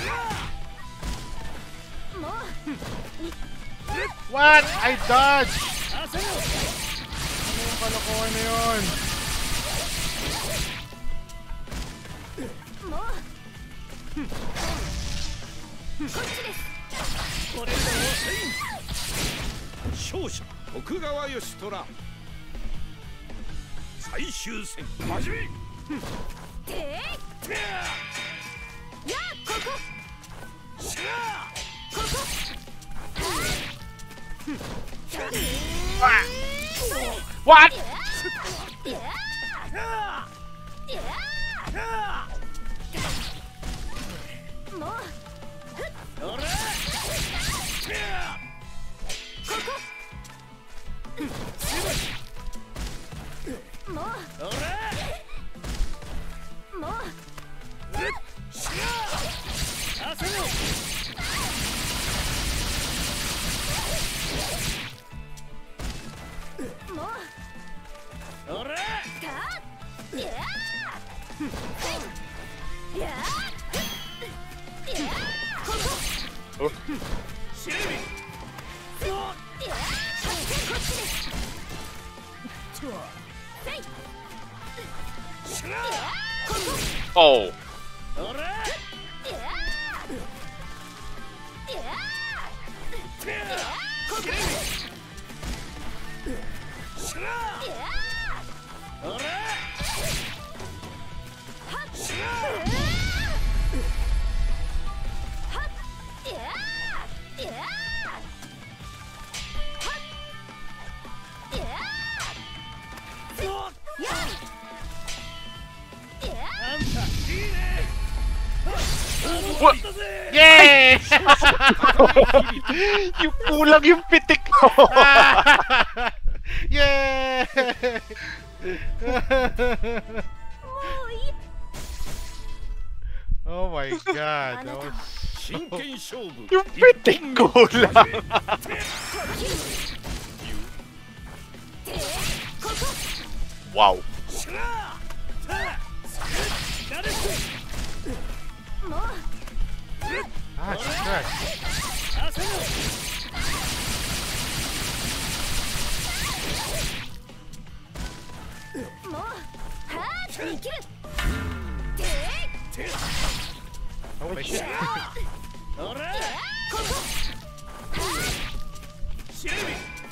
うもう What? I dodged! 焦ろ Ano yung kalokohan na yun? もうこっちですこれで勝者徳川義虎最終戦始めてやここシャここ What? もうー俺ここもう俺もうシャー焦ろもう俺シレミシャー Oh. 俺シレミシャー俺シャあんたいいね What? だぜ Yay! Yung kulang yung pitik ko. Yay! もういい Oh my god, that was... 真剣勝負 Yung pitik kulang. ここ Wow. シャー誰かもう Ah, Jesus Christ. 焦ろもうはー生きる Oh my shit. 俺ここシレミ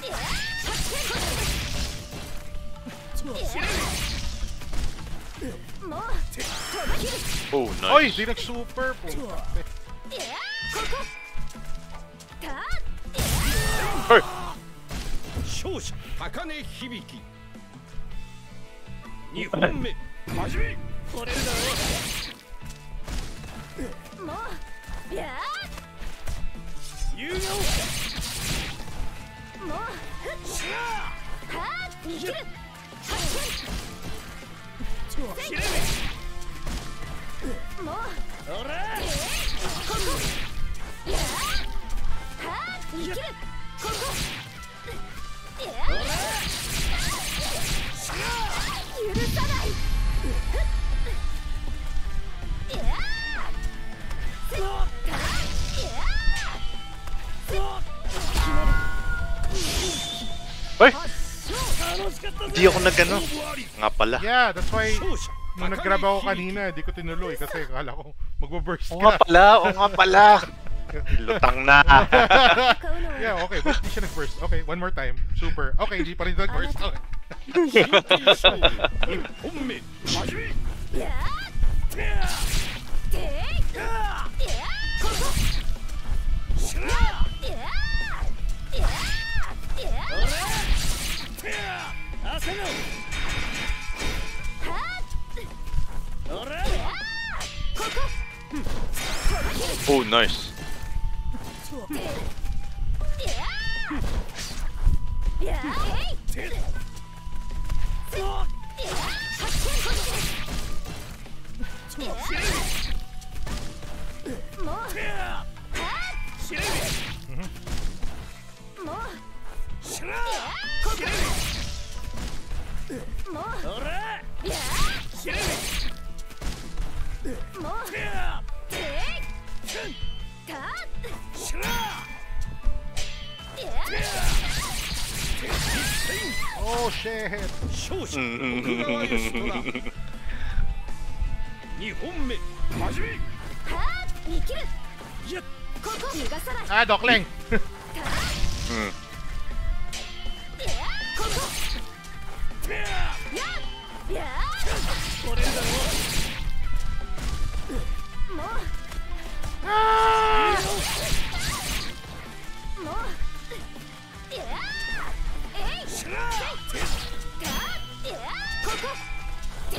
もう Oh, Oy, nice. di nag-super po. ここ Hey. 勝者高根響 2本目始めこれだもうや有料ーもうしらはー逃げるしれもうおらやーはー逃げるここやー許さないやー Uy! 楽しかったぜ Di ako nag-ano. Nga pala. Yeah, that's why 勝者 nung nag-grab ako kanina, di ko tinuloy kasi akala ko magbo-burst Oo nga ka. pala, oo nga pala. Lutang na. Yeah, okay, but di siya nag-burst. Okay, one more time. Super. Okay, di pa rin nag-burst. Okay. 真剣勝負1本目始めやーでーやーここしらやーやーやー朝のはおらここ Oh, nice. やーえいもうしれもうしらもうおらやしれーもうでーたしらや Oh, shit. 勝者徳川義虎2本目始めはー生きるやっここ逃がさない Ah, Dokling. Mm. ここややこれだろもうもうやえいしらたやここで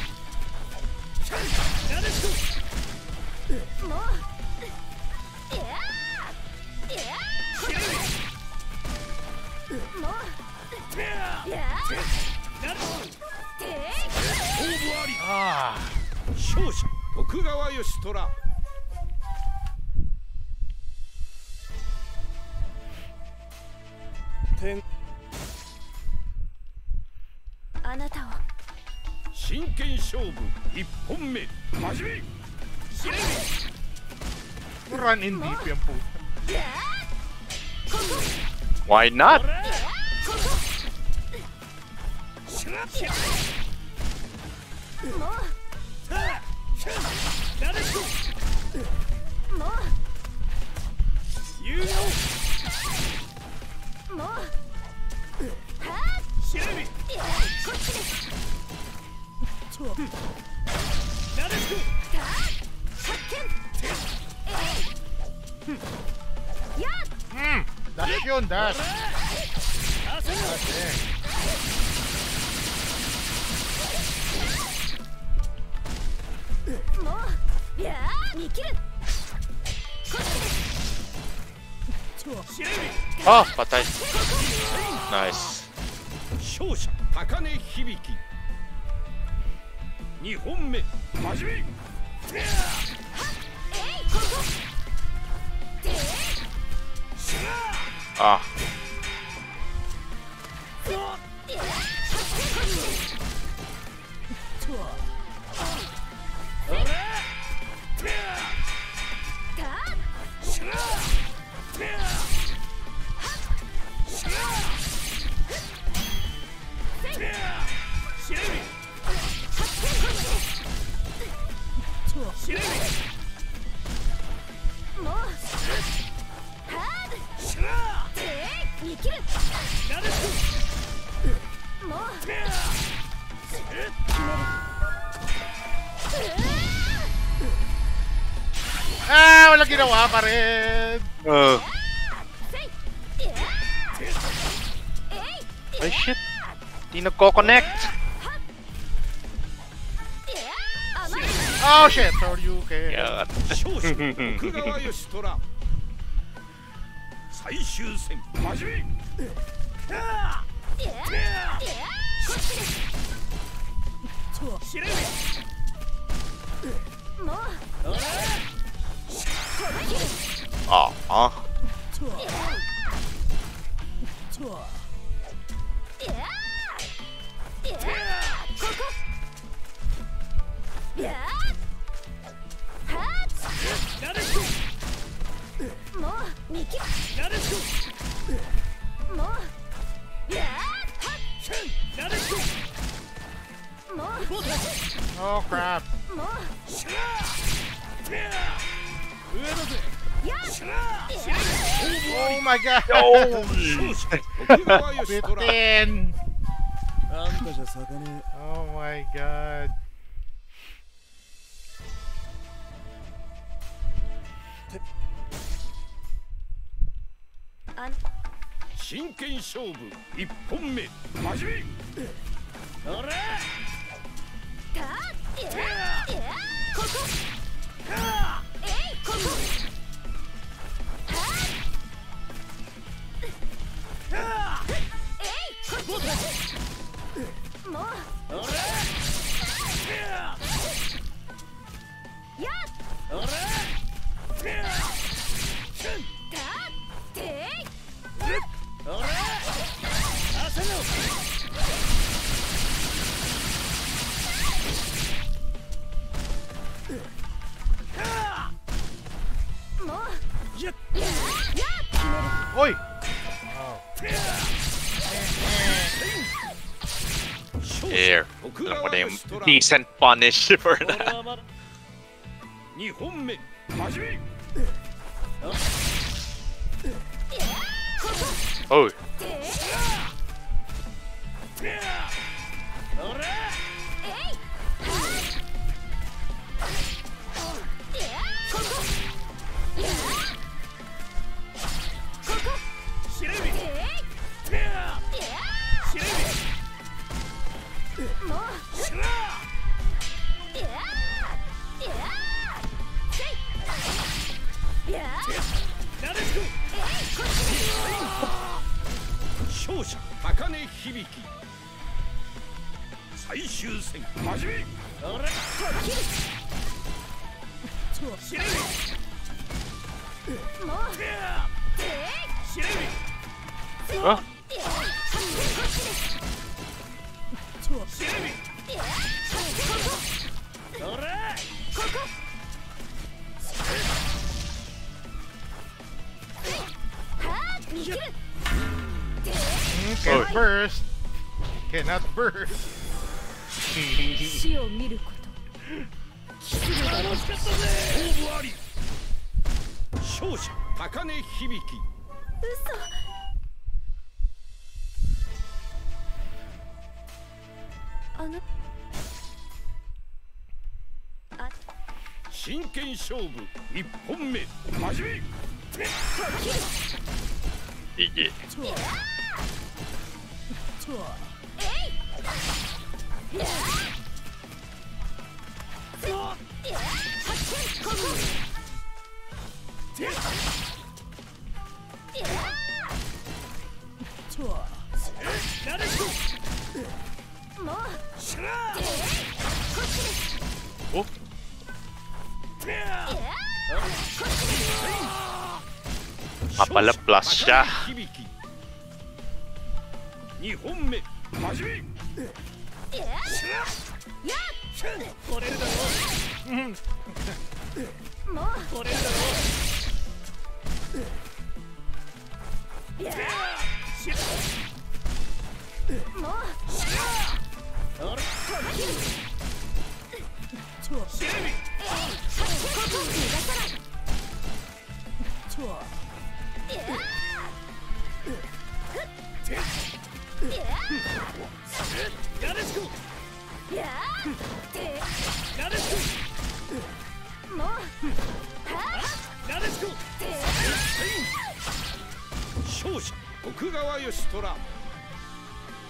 なるともうややしれもうやなるで勝負あり Ah. 勝者徳川義虎天あなたを真剣勝負1本目始めしれ Run in deep yung puta. やここ Why not? ここしらもうなるとも有料うもうはしれみーやこっちですなるとた発見えいや Hmm. Dash yun, dash. 朝の Dash, もうや生きるこっちですしれ Ah, patay. Nice. み勝者高根響2本目始めえいここでしら Ah. いや発見こっちですおらたしらしらしれみ発見こっちですしれみもうはーしらで生きるなるもうと Ah, walang ginawa pa rin. Ay, shit. Di nagko-connect. Oh shit! Shoryuken! Yan. 勝者奥川義虎最終戦始め司令もう Ah. Oh crap! もう Oh my god! 奥川義 Bit 虎 in! あんたじゃ咲かね Oh my god! あえ真剣勝負1本目始めあれたここえいここもうやったってもうやっ Oi! 勝者 Here. 奥 Alam ko 川 na yung 義虎 decent punish for これ that. はまだ2本目始め Oh. あれ司令備司令備もうしらなでしこ勝者高根響最終戦始めあれ司令備もう司令備 Ah. 司令備あれ Can't burst! Cannot burst! 死を見ること楽しかったぜ勝負あり勝者高根響嘘あのあ真剣勝負1本目始め Sige. なでしこもうしら Oh. Ah, pala plus siya. 2本目始めこれるだろもうこれるだろもうあれ司令備なでしこやってなでしこもうなでしこ勝者奥川義虎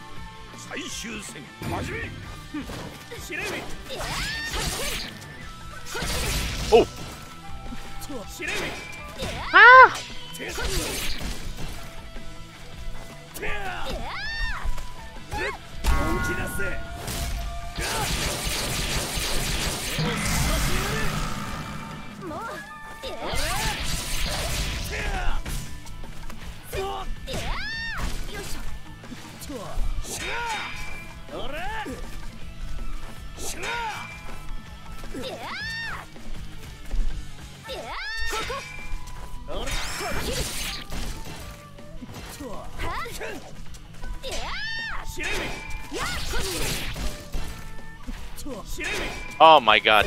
最終戦始め司令備 Oh! 司令員 Ah! 手こっちてや本気出せもうてやよいしょしらおらしらおら司令員司令員 Oh my god.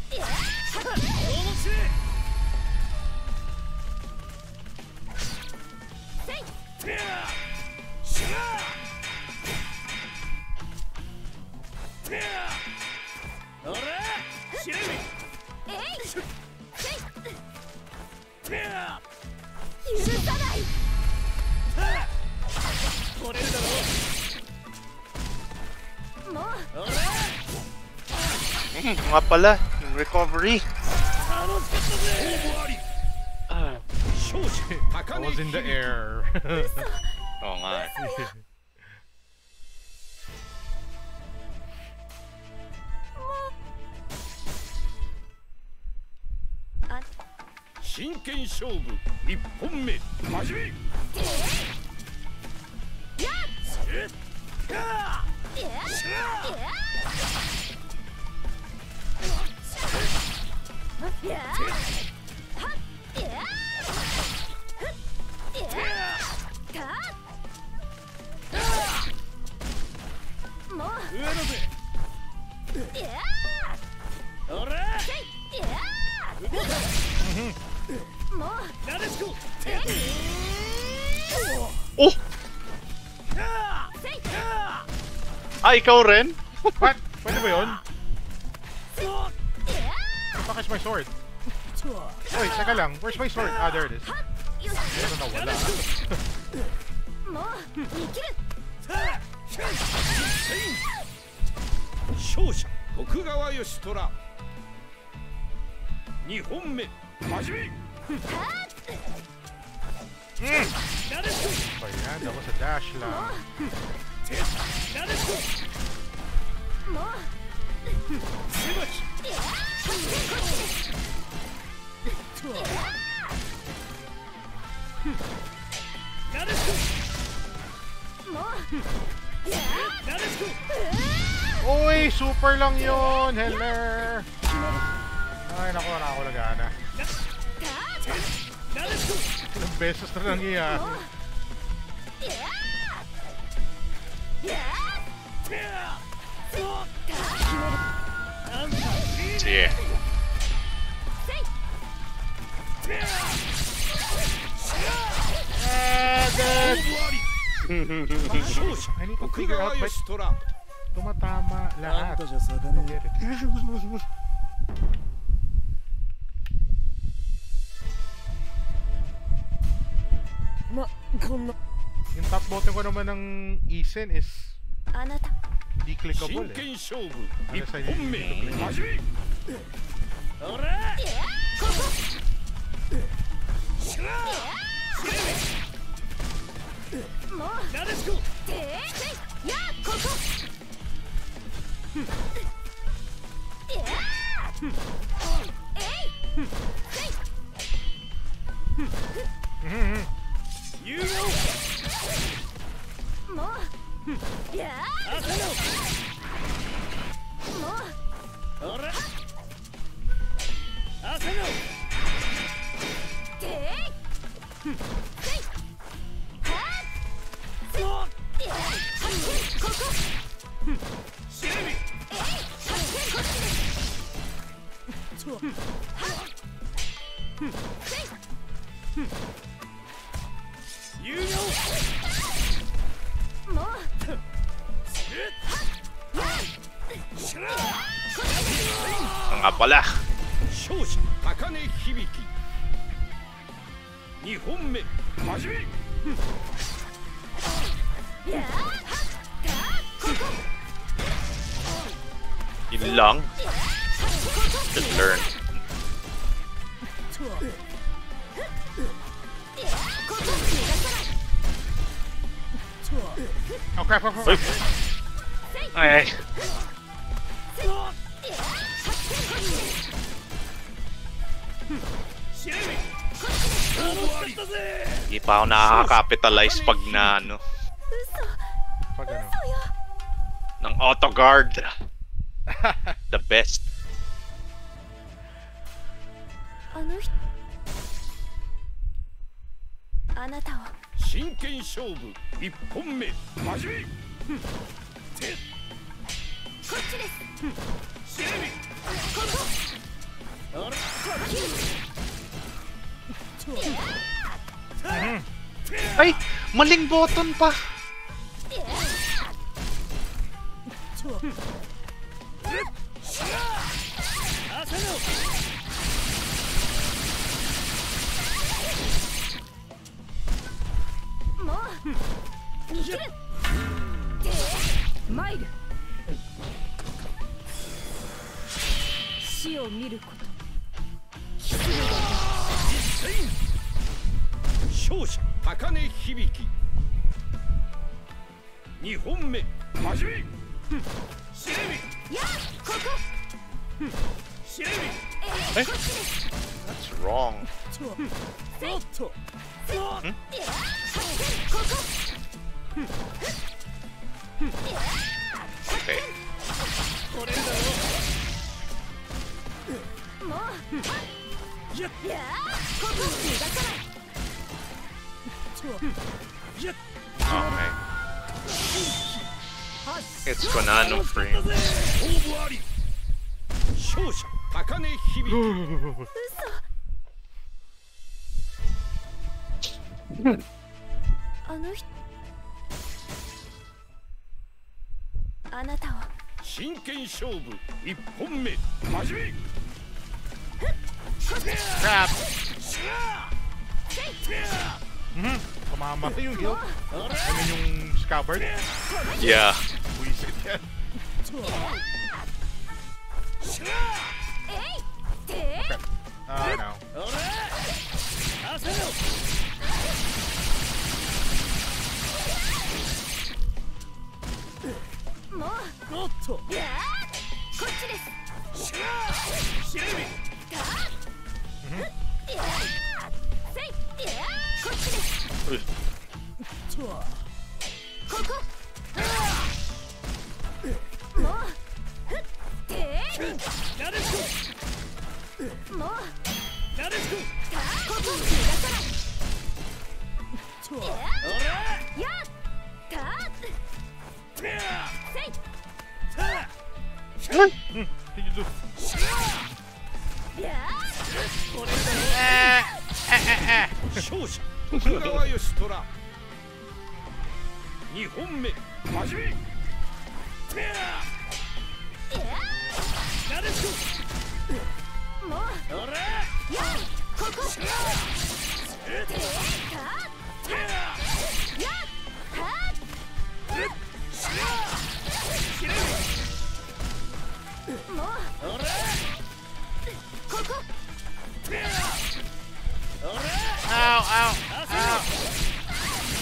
許さないもう Nga pala, yung recovery. I was in the air. Oo nga. 真剣勝負1本目始めもう上野ぜおらもうなでしこ Oh! Ah, ikaw rin? What? Pwede ba yun? Package my sword. Wait, teka lang. Where's my sword? Ah, there it is. Ano na wala. もう生きる勝者徳川義虎2本目始めなでしこ So yan, that was a dash lang. なでしこもう狭きなでしこもうなでしこ Uy, super lang yun! Heller! Ay, naku, wala ako lagana. なでしこ Ilang beses na nangyayari. Sige. Agad! 勝者 I need to 徳 figure 川 out 義 ba't 虎 tumatama あん lahat. たじゃ咲かね Get it. えまこんな Yung top button ko naman ng Isen is あなた di 真 clickable eh. 剣勝負 Unless I 1本 need 目 to click. 始めおらしらもうなでしこやここ有能もうや浅もう野おら浅野しらみ有能もうしら Nga pala. 勝者高根響2本目始め Yun lang. Just learn. Oh crap, crap, crap. Uy. Ay. Hindi pa ako nakaka-capitalize pag na ano, 嘘 Pag ano. 嘘よ ng auto guard. The best. あの人あなたを真剣勝負1本目始め。 こっちですシェミここあれ Ay! Maling button pa! 朝のもう逃げる参る死を見ること勝者高根響き2本目始め。シェミやここシェミえこっちです That's wrong. おっと発見ここ Okay. これだもうやっいやここ逃がさないやっ Okay. It's Konano frame. 応募あり勝者高根響きあの人あなたを真剣勝負1本目始め。 Crap! Tumama yung hilt. I mean yung scabbard. Yeah. Buisit yan. えいて Ah, no. 朝のもおっとういやこっちですシェミいやせいいやこっちですここもうふってなでしこもうなでしこここ逃がさないいやおらやったてやせい Did you do? いやこれだ勝者徳川義虎2本目始め。てやなでしこもうおらやここててややはもうおらここてやおら Ow, ow, 朝 ow.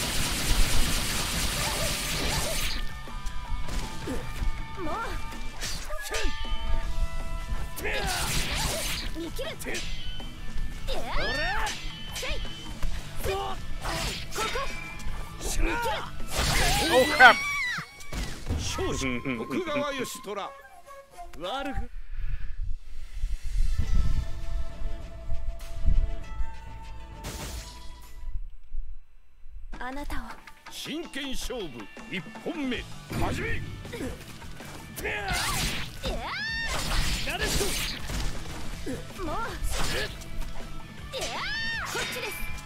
もうてや逃げるていやおらせいここしら Oh crap! 勝者徳川義虎悪くあなたを真剣勝負1本目始め。てやいやなでしこもういやこっち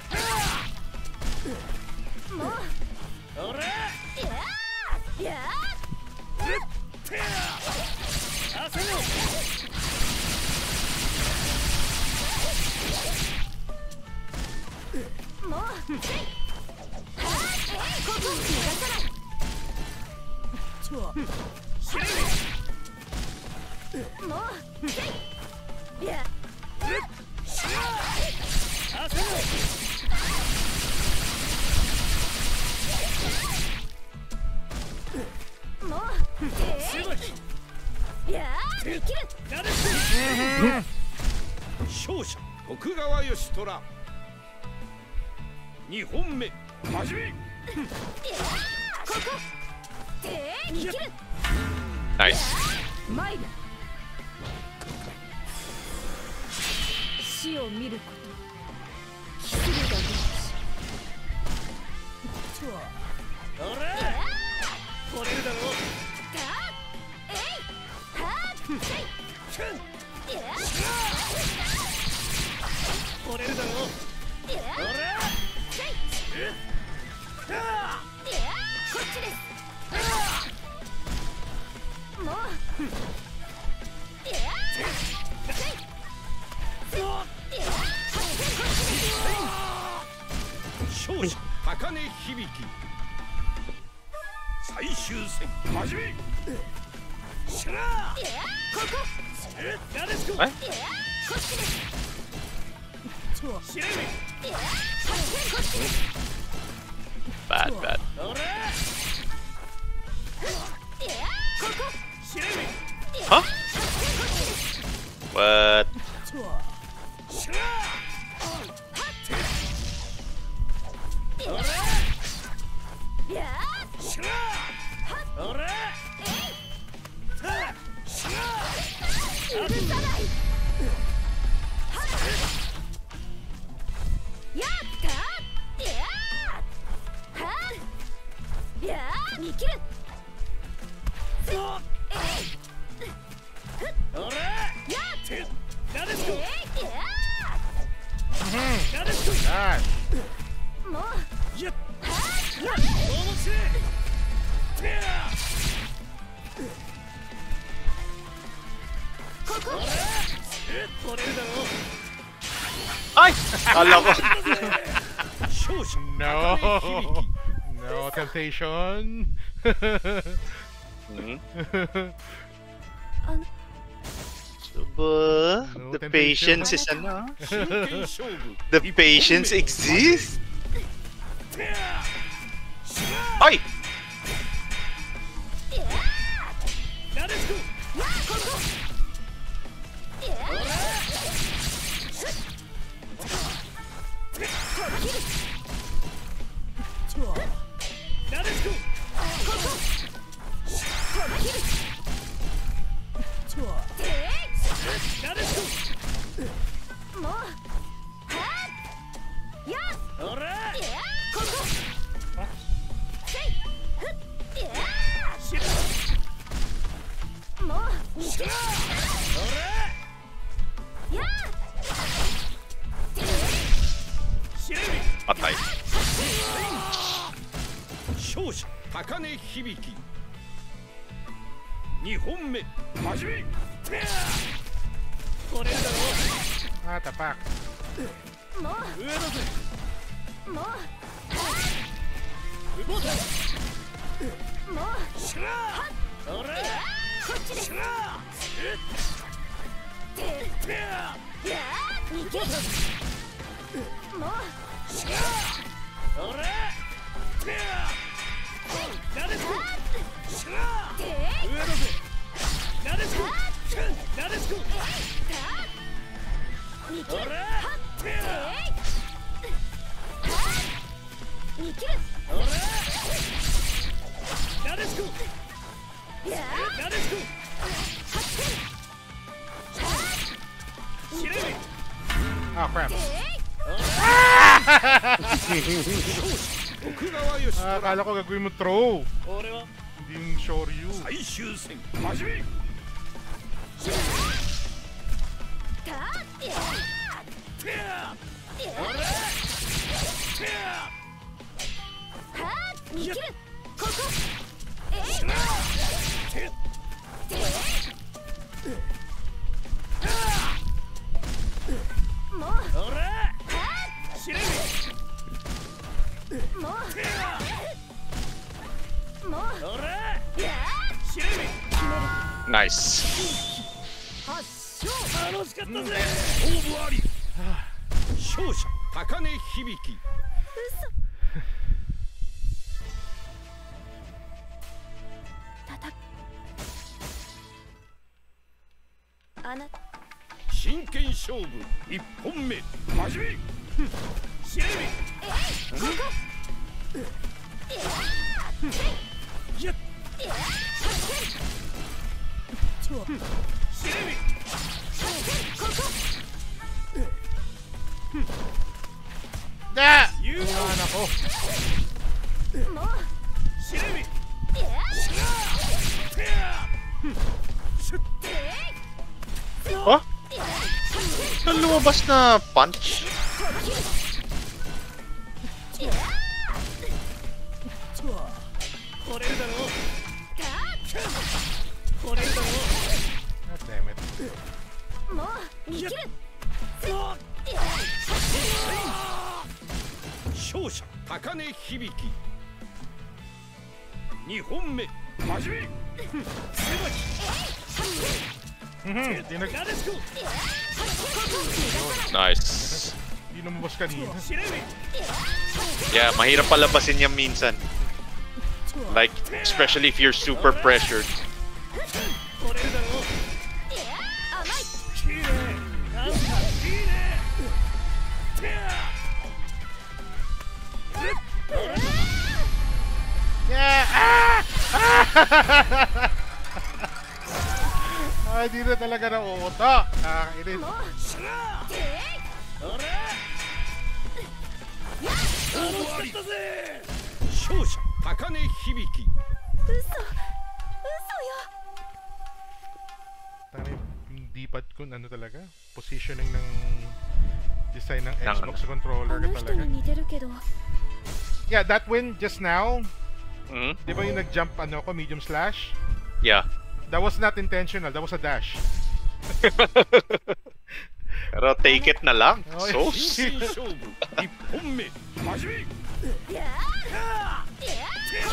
ですもうおらいやいやてや朝のもうせいここ逃がさないシェミもうせいいやもういやーできる勝者徳川義虎2本目始めここできるナイス。 参る死を見ること期するだけだしおら取れるだろう取れるだろうおらこっちですもう勝者高根響最終戦始めしらここなでしこえこっちですしれみこっちです Bad, bad. おらここしれみ Huh? What? しらおらいやしらおらしら許さないやったいやはいや生きるおらやなでしこなでしこもうやっどうもせてやここ取れるだろう Ay! Kala ko. 勝者 No. 高根響 No temptation. Hmm? あの Ba? No The temptation. patience is ano? 真剣勝負 The patience exists? てや Ay! なでしこここいやなでしこなでしもうはっやこおらいやここせいふっいやしらもう生きるおらやしれみ Patay. 勝者高根響2本目始めてや取れるだろ Ah, tapak. もうう上だぜもう動けもうしらおらこっちですしらててやいや生きるもうしらおらてやなでしこしらて上だぜなでしこなでしこ生きるおらてや生きるおらなでしこいやなでしこしれみ Ah, crap. 徳川義 Ah, 虎 akala ko gagawin mo throw. 俺は Hindi yung shoryu. 最終戦始めたいやてやいやおらてやは生きるここしらてもうおらしれみもてやうもうおらいやしれみ Nice. 発症楽しかったぜ。勝負あり。勝者高根響。 あなた真剣勝負1本目始め。シレミここやっシレミここ Da! You Iwan ako. もうシレミいや Oh? Ang lumabas na punch. これだろこれだろ God damn it. もう見切る勝者高根響。2本目始め。 Di nag... Nice. Di lumabas kanina. Yeah, mahirap palabasin yan minsan. Like, especially if you're super pressured. これだろ甘いきれいなんかいいね。 Yeah! Ah, di na talaga nauuto. Nakakainis. もう楽しかったぜ。勝者高根響。 嘘よ Tama yung D-pad ko, ano talaga? Positioning ng design ng Xbox controller あ ka の人 talaga. に似てるけど Yeah, that win just now, Mm? di ba yung nag-jump ano ko, medium slash? Yeah. That was not intentional, that was a dash. Pero take it na lang. Oh, So, 真剣勝負1本目始め。 いやいや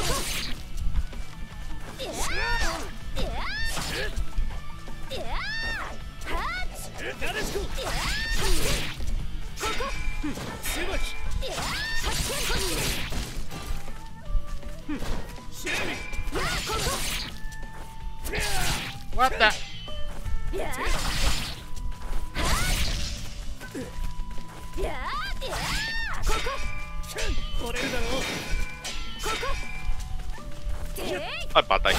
いやいやハッチなでしこいやここ狭きいや発見こっちですシレミいやここ What the? いやハッいやいやこここれだろここてい ay patay.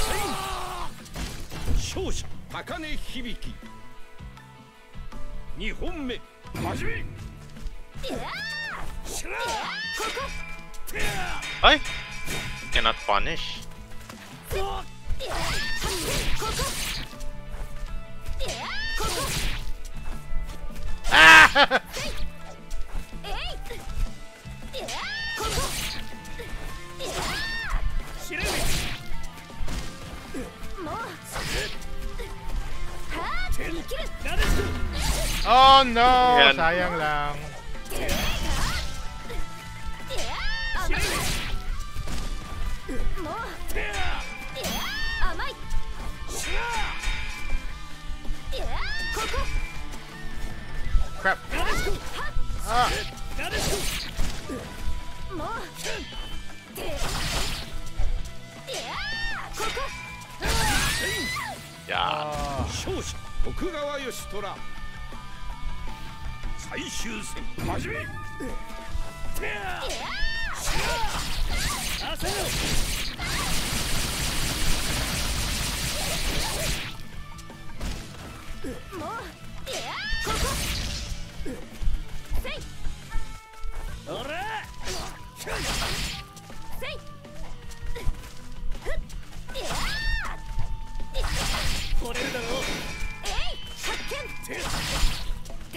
勝者高根響。2本目始め。 いやしらここ Ay! Cannot punish. いやここいやここ Ah! えいいやここいやシレミもうはー生きるなでしこ Oh no! Yan. Sayang lang. いや甘いもういや甘いしらいやここ Crap. なでしこ Ah! なでしこもういやここ Yeah. Ah. 勝者徳川義虎。最終戦始め。させろ。 もういやここせいおらせいいやこれだろえい発見た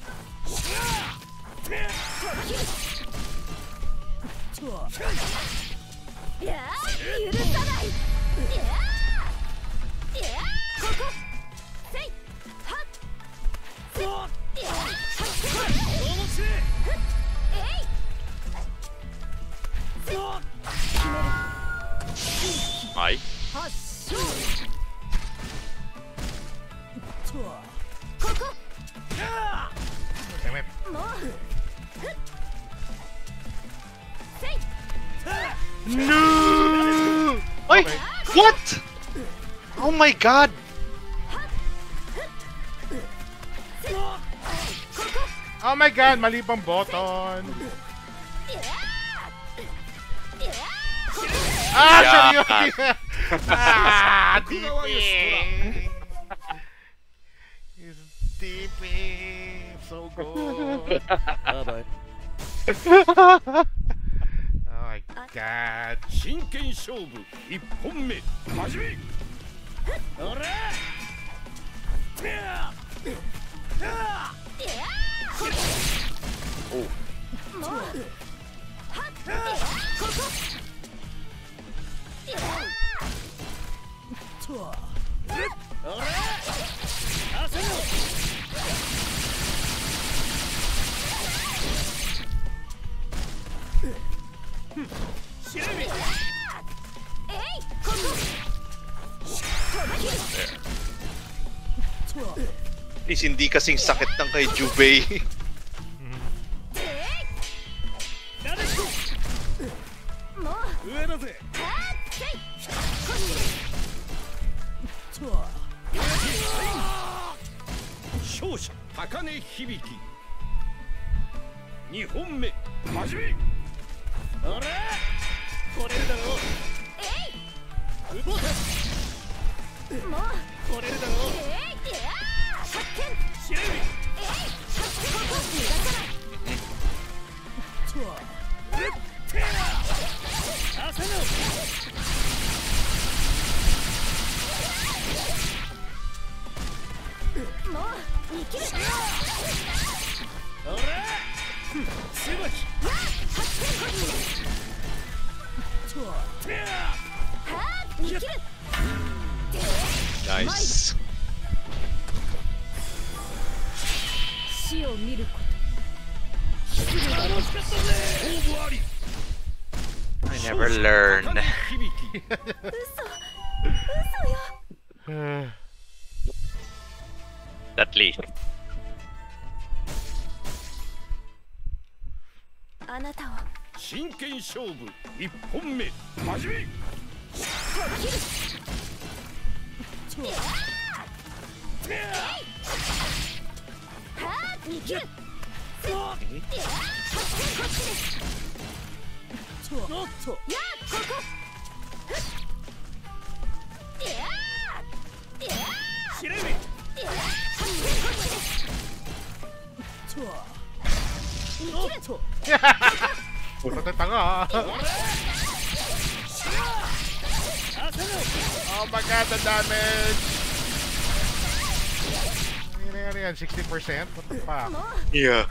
いや許さないいやいやここせいはっせいいや発見面白い。 えいせい Ay. 発症ここ Damn it. もうせい No! Wait, what? Oh my god! Oh my god, mali pang button. Ah, Yeah. seryoso. Ah, deeping. He's deeping. So good. Bye-bye. Oh my god. 真剣勝負1本目始めおら Please, hindi kasing sakit ng kay Jubei. 上だぜ勝者高根響2本目始めあら取れるだろう動け取れるだろう知れる Nice. 死を見ること I never learn. 嘘よ That least. あなたを真剣勝負1本目始め知れる Puro na tanga. Oh my god, the damage! Ano yan? 60%? What the fuck? Yeah.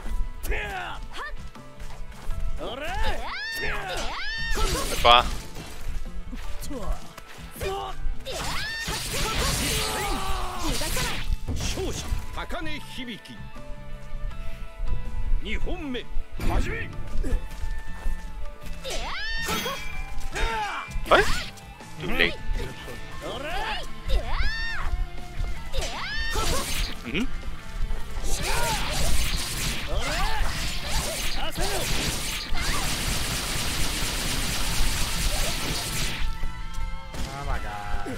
Diba? 勝者高根響2本目始め What? Too late. Hmm? Oh my god.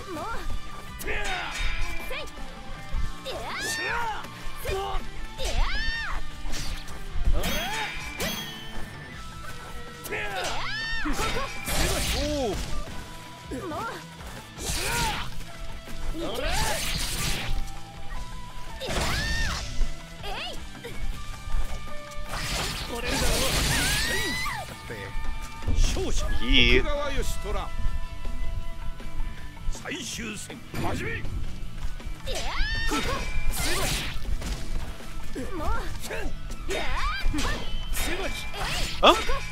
勝者 Yeah. 徳川義虎最終戦始め Huh?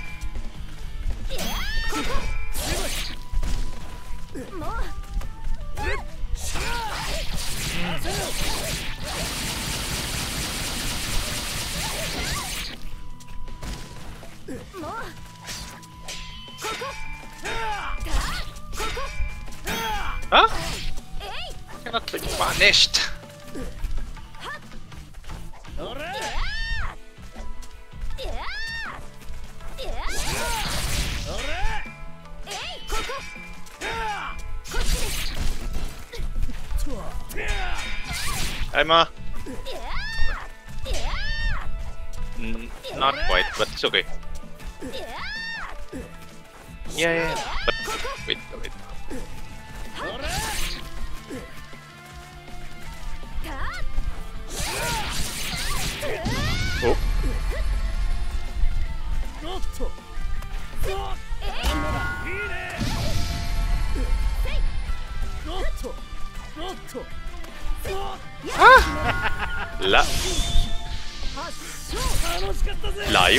Huh? Cannot be punished. I'm not quite, but it's okay. Yeah. But wait. Oh. Layo.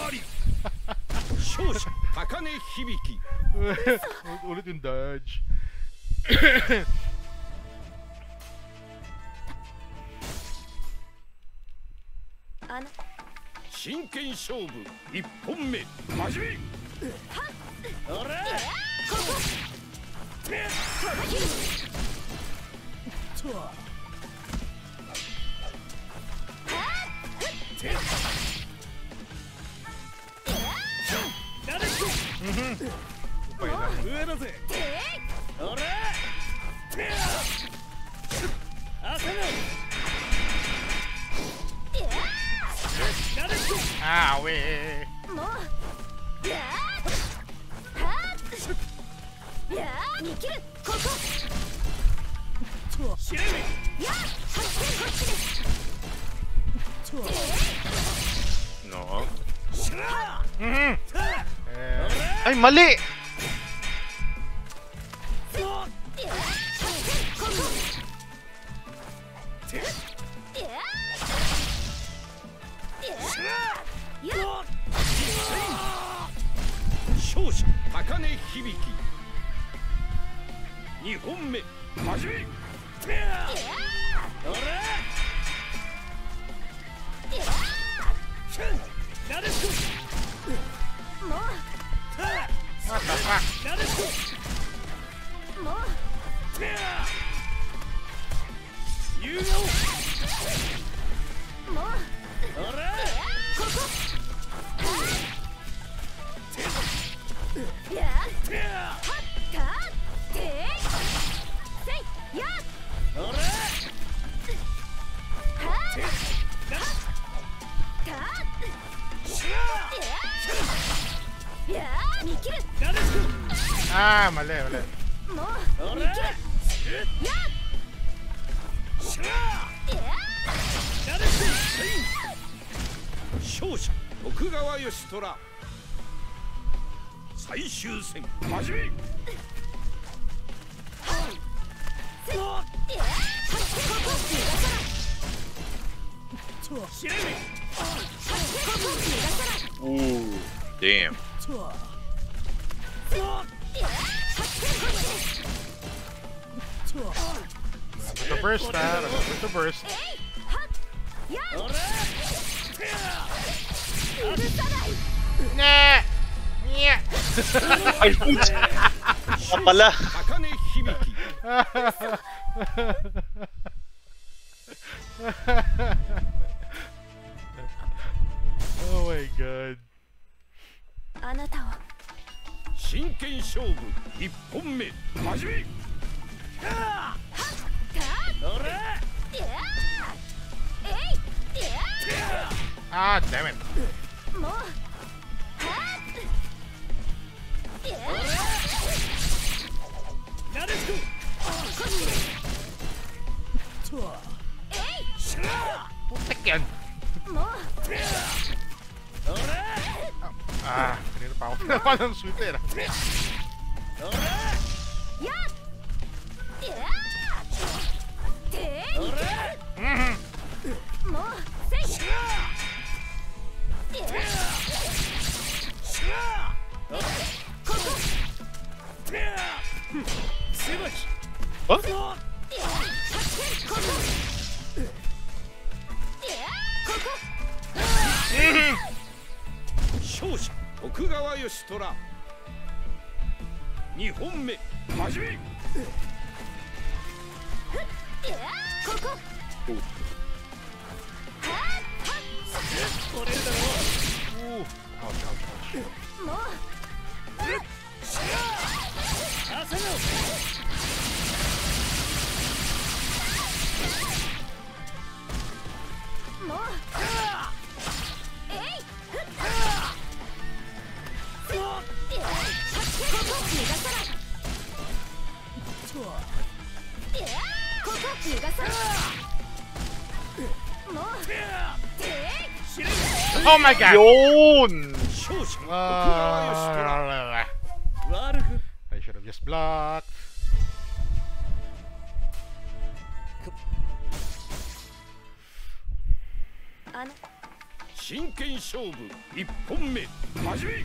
Ulit yung dodge. 真剣勝負1本目始め。おら上だぜ。おら朝の Ah, weh. No. Ay, mali! Ah, mali. 勝者徳川義虎最終戦始め。 Ooh, damn. The burst, the burst. Nah. Yeah. Ay, putz! Pala. Oh my god. あなたを真剣勝負1本目始め。 Ah, damn it. もう Putik yan. Ah, kanina pa ako pinawa ng sweet eh. What? 勝者徳川義虎2本目始め。取れるだろう。朝の Oh my god! Yun! 勝者徳川義虎 悪く I should have just blocked. 真剣勝負1本目始め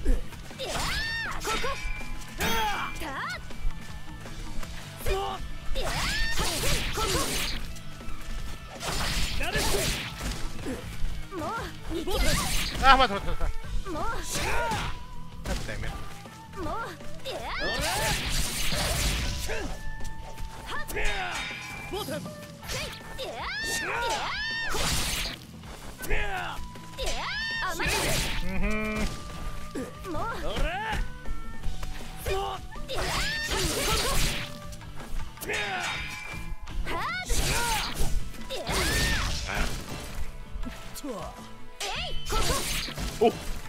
Ah, what? God damn it. ボタン Mm-hmm. お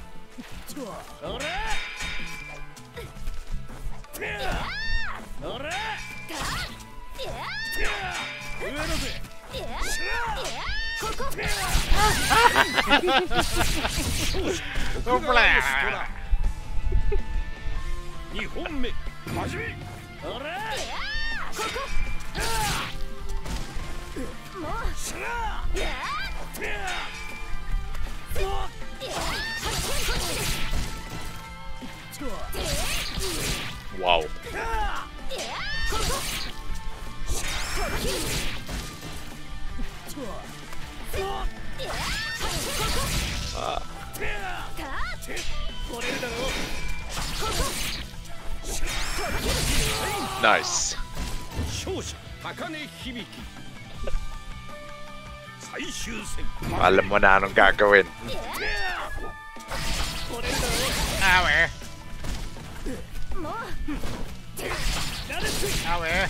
Oh, blah. 2本目始めわお ナイス勝者高根響最終戦 alam mo na anong gagawin Ah, weh. Ah, weh.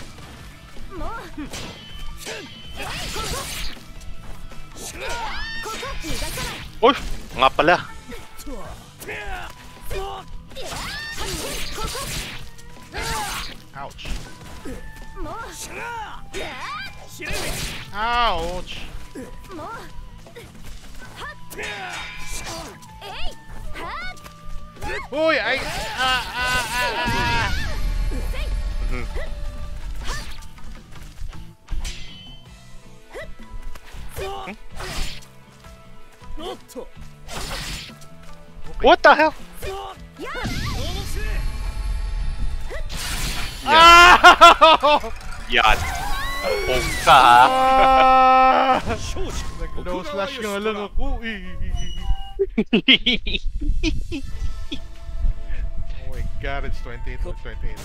uy nga pala Ouch. Ouch. Uy, ay. what the hell Ah! yan pungka ha Nag-nose slash nga lang ako eh. Oh my god, it's 28 or 28.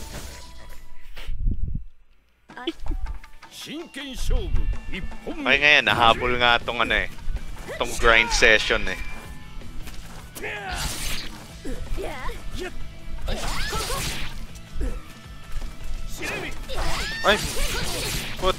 Okay. 真剣勝負1本 ay 目 ngayon nahabol nga tong ano eh tong grind session eh ay what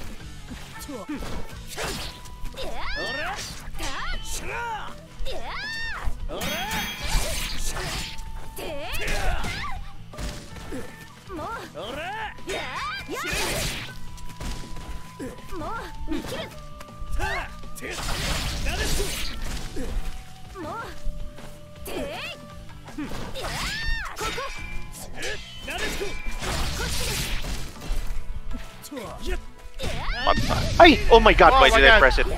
what the ay oh my god why did I press it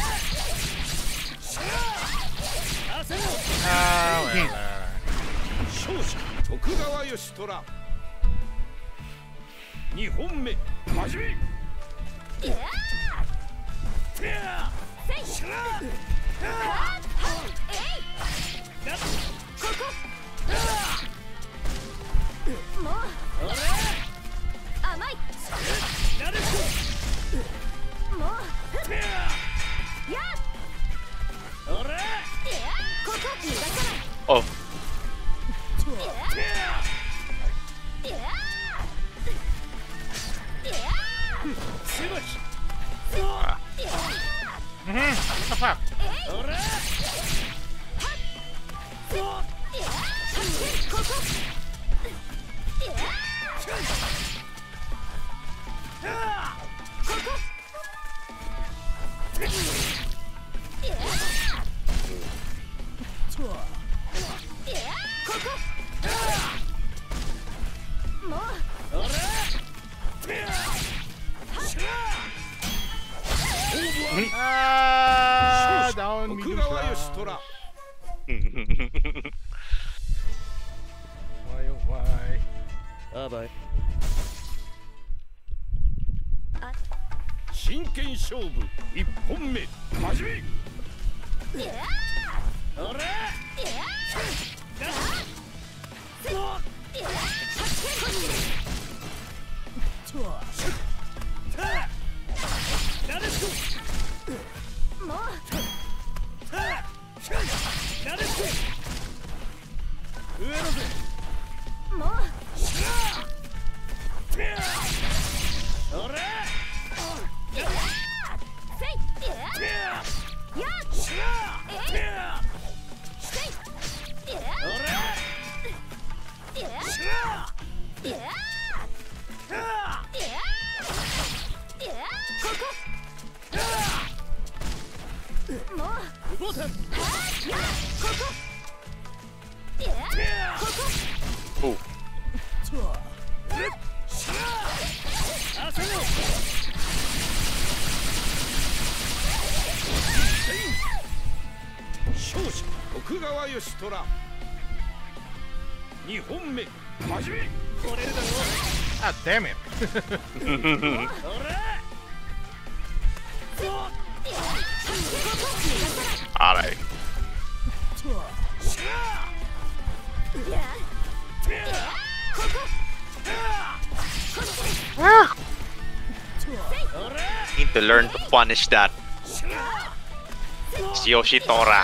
Ah, well. 勝者徳川義虎2本目始め oh What the fuck? Down medium slash. Why oh why? Ah, bye. 真剣勝負1本目始め。あれ。勝者徳川義虎2本目始め。取れるだろう。 Ah, damn it. Alright. Need to learn to punish that. It's Yoshitora.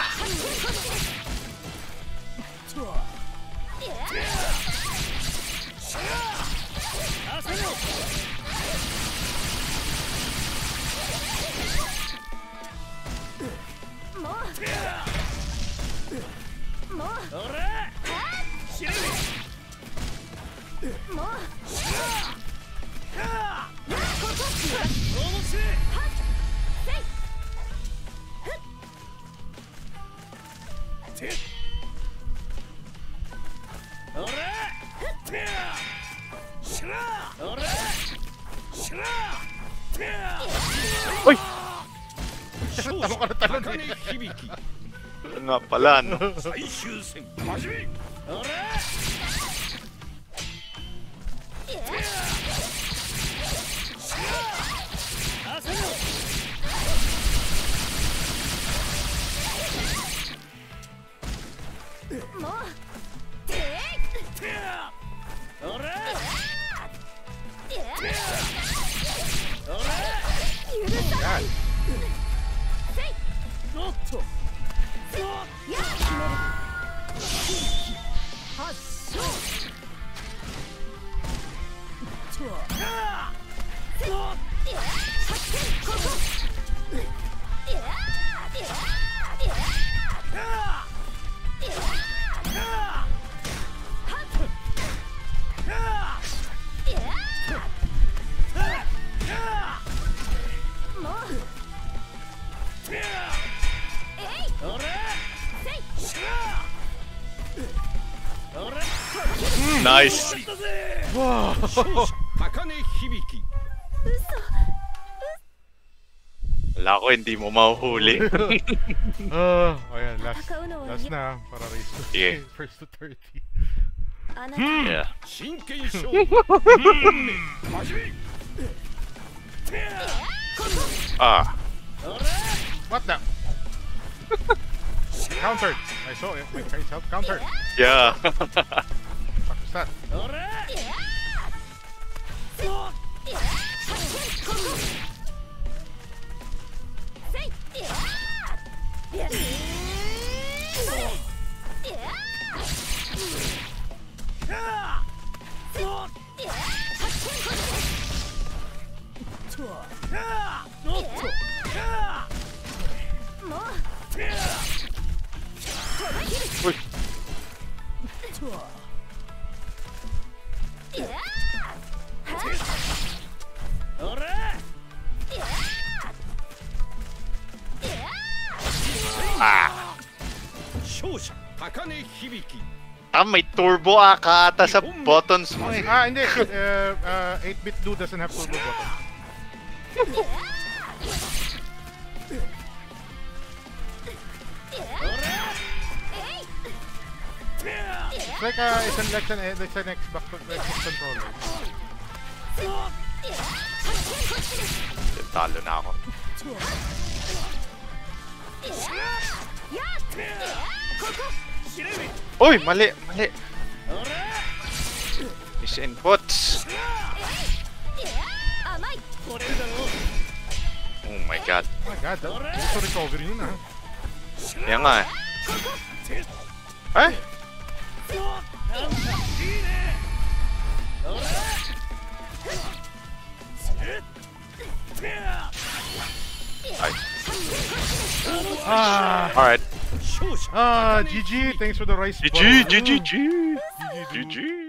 Uy! Tama ka na talon eh. Nga pala, no? 最終戦始め。 Nice. Wow. 高根響。 Wala ko, hindi mo mahuhuli. Oh, ayan, last na para race to Yeah. first to 30. Yeah. 真剣勝負2本目始め。 Ah. What the? Countered. I saw it. My face helped countered. Yeah. What was that? May turbo aka ata sa buttons mo eh. Ah, hindi. 8-bit dude doesn't have turbo button. It's like it's an Xbox controller. Talo na ako. Uy, mali. Miss inputs. Oh my god. Oh my god, gusto recovery yun ah. Yan nga eh. Eh? Ay. Alright. GG, thanks for the rice. GG.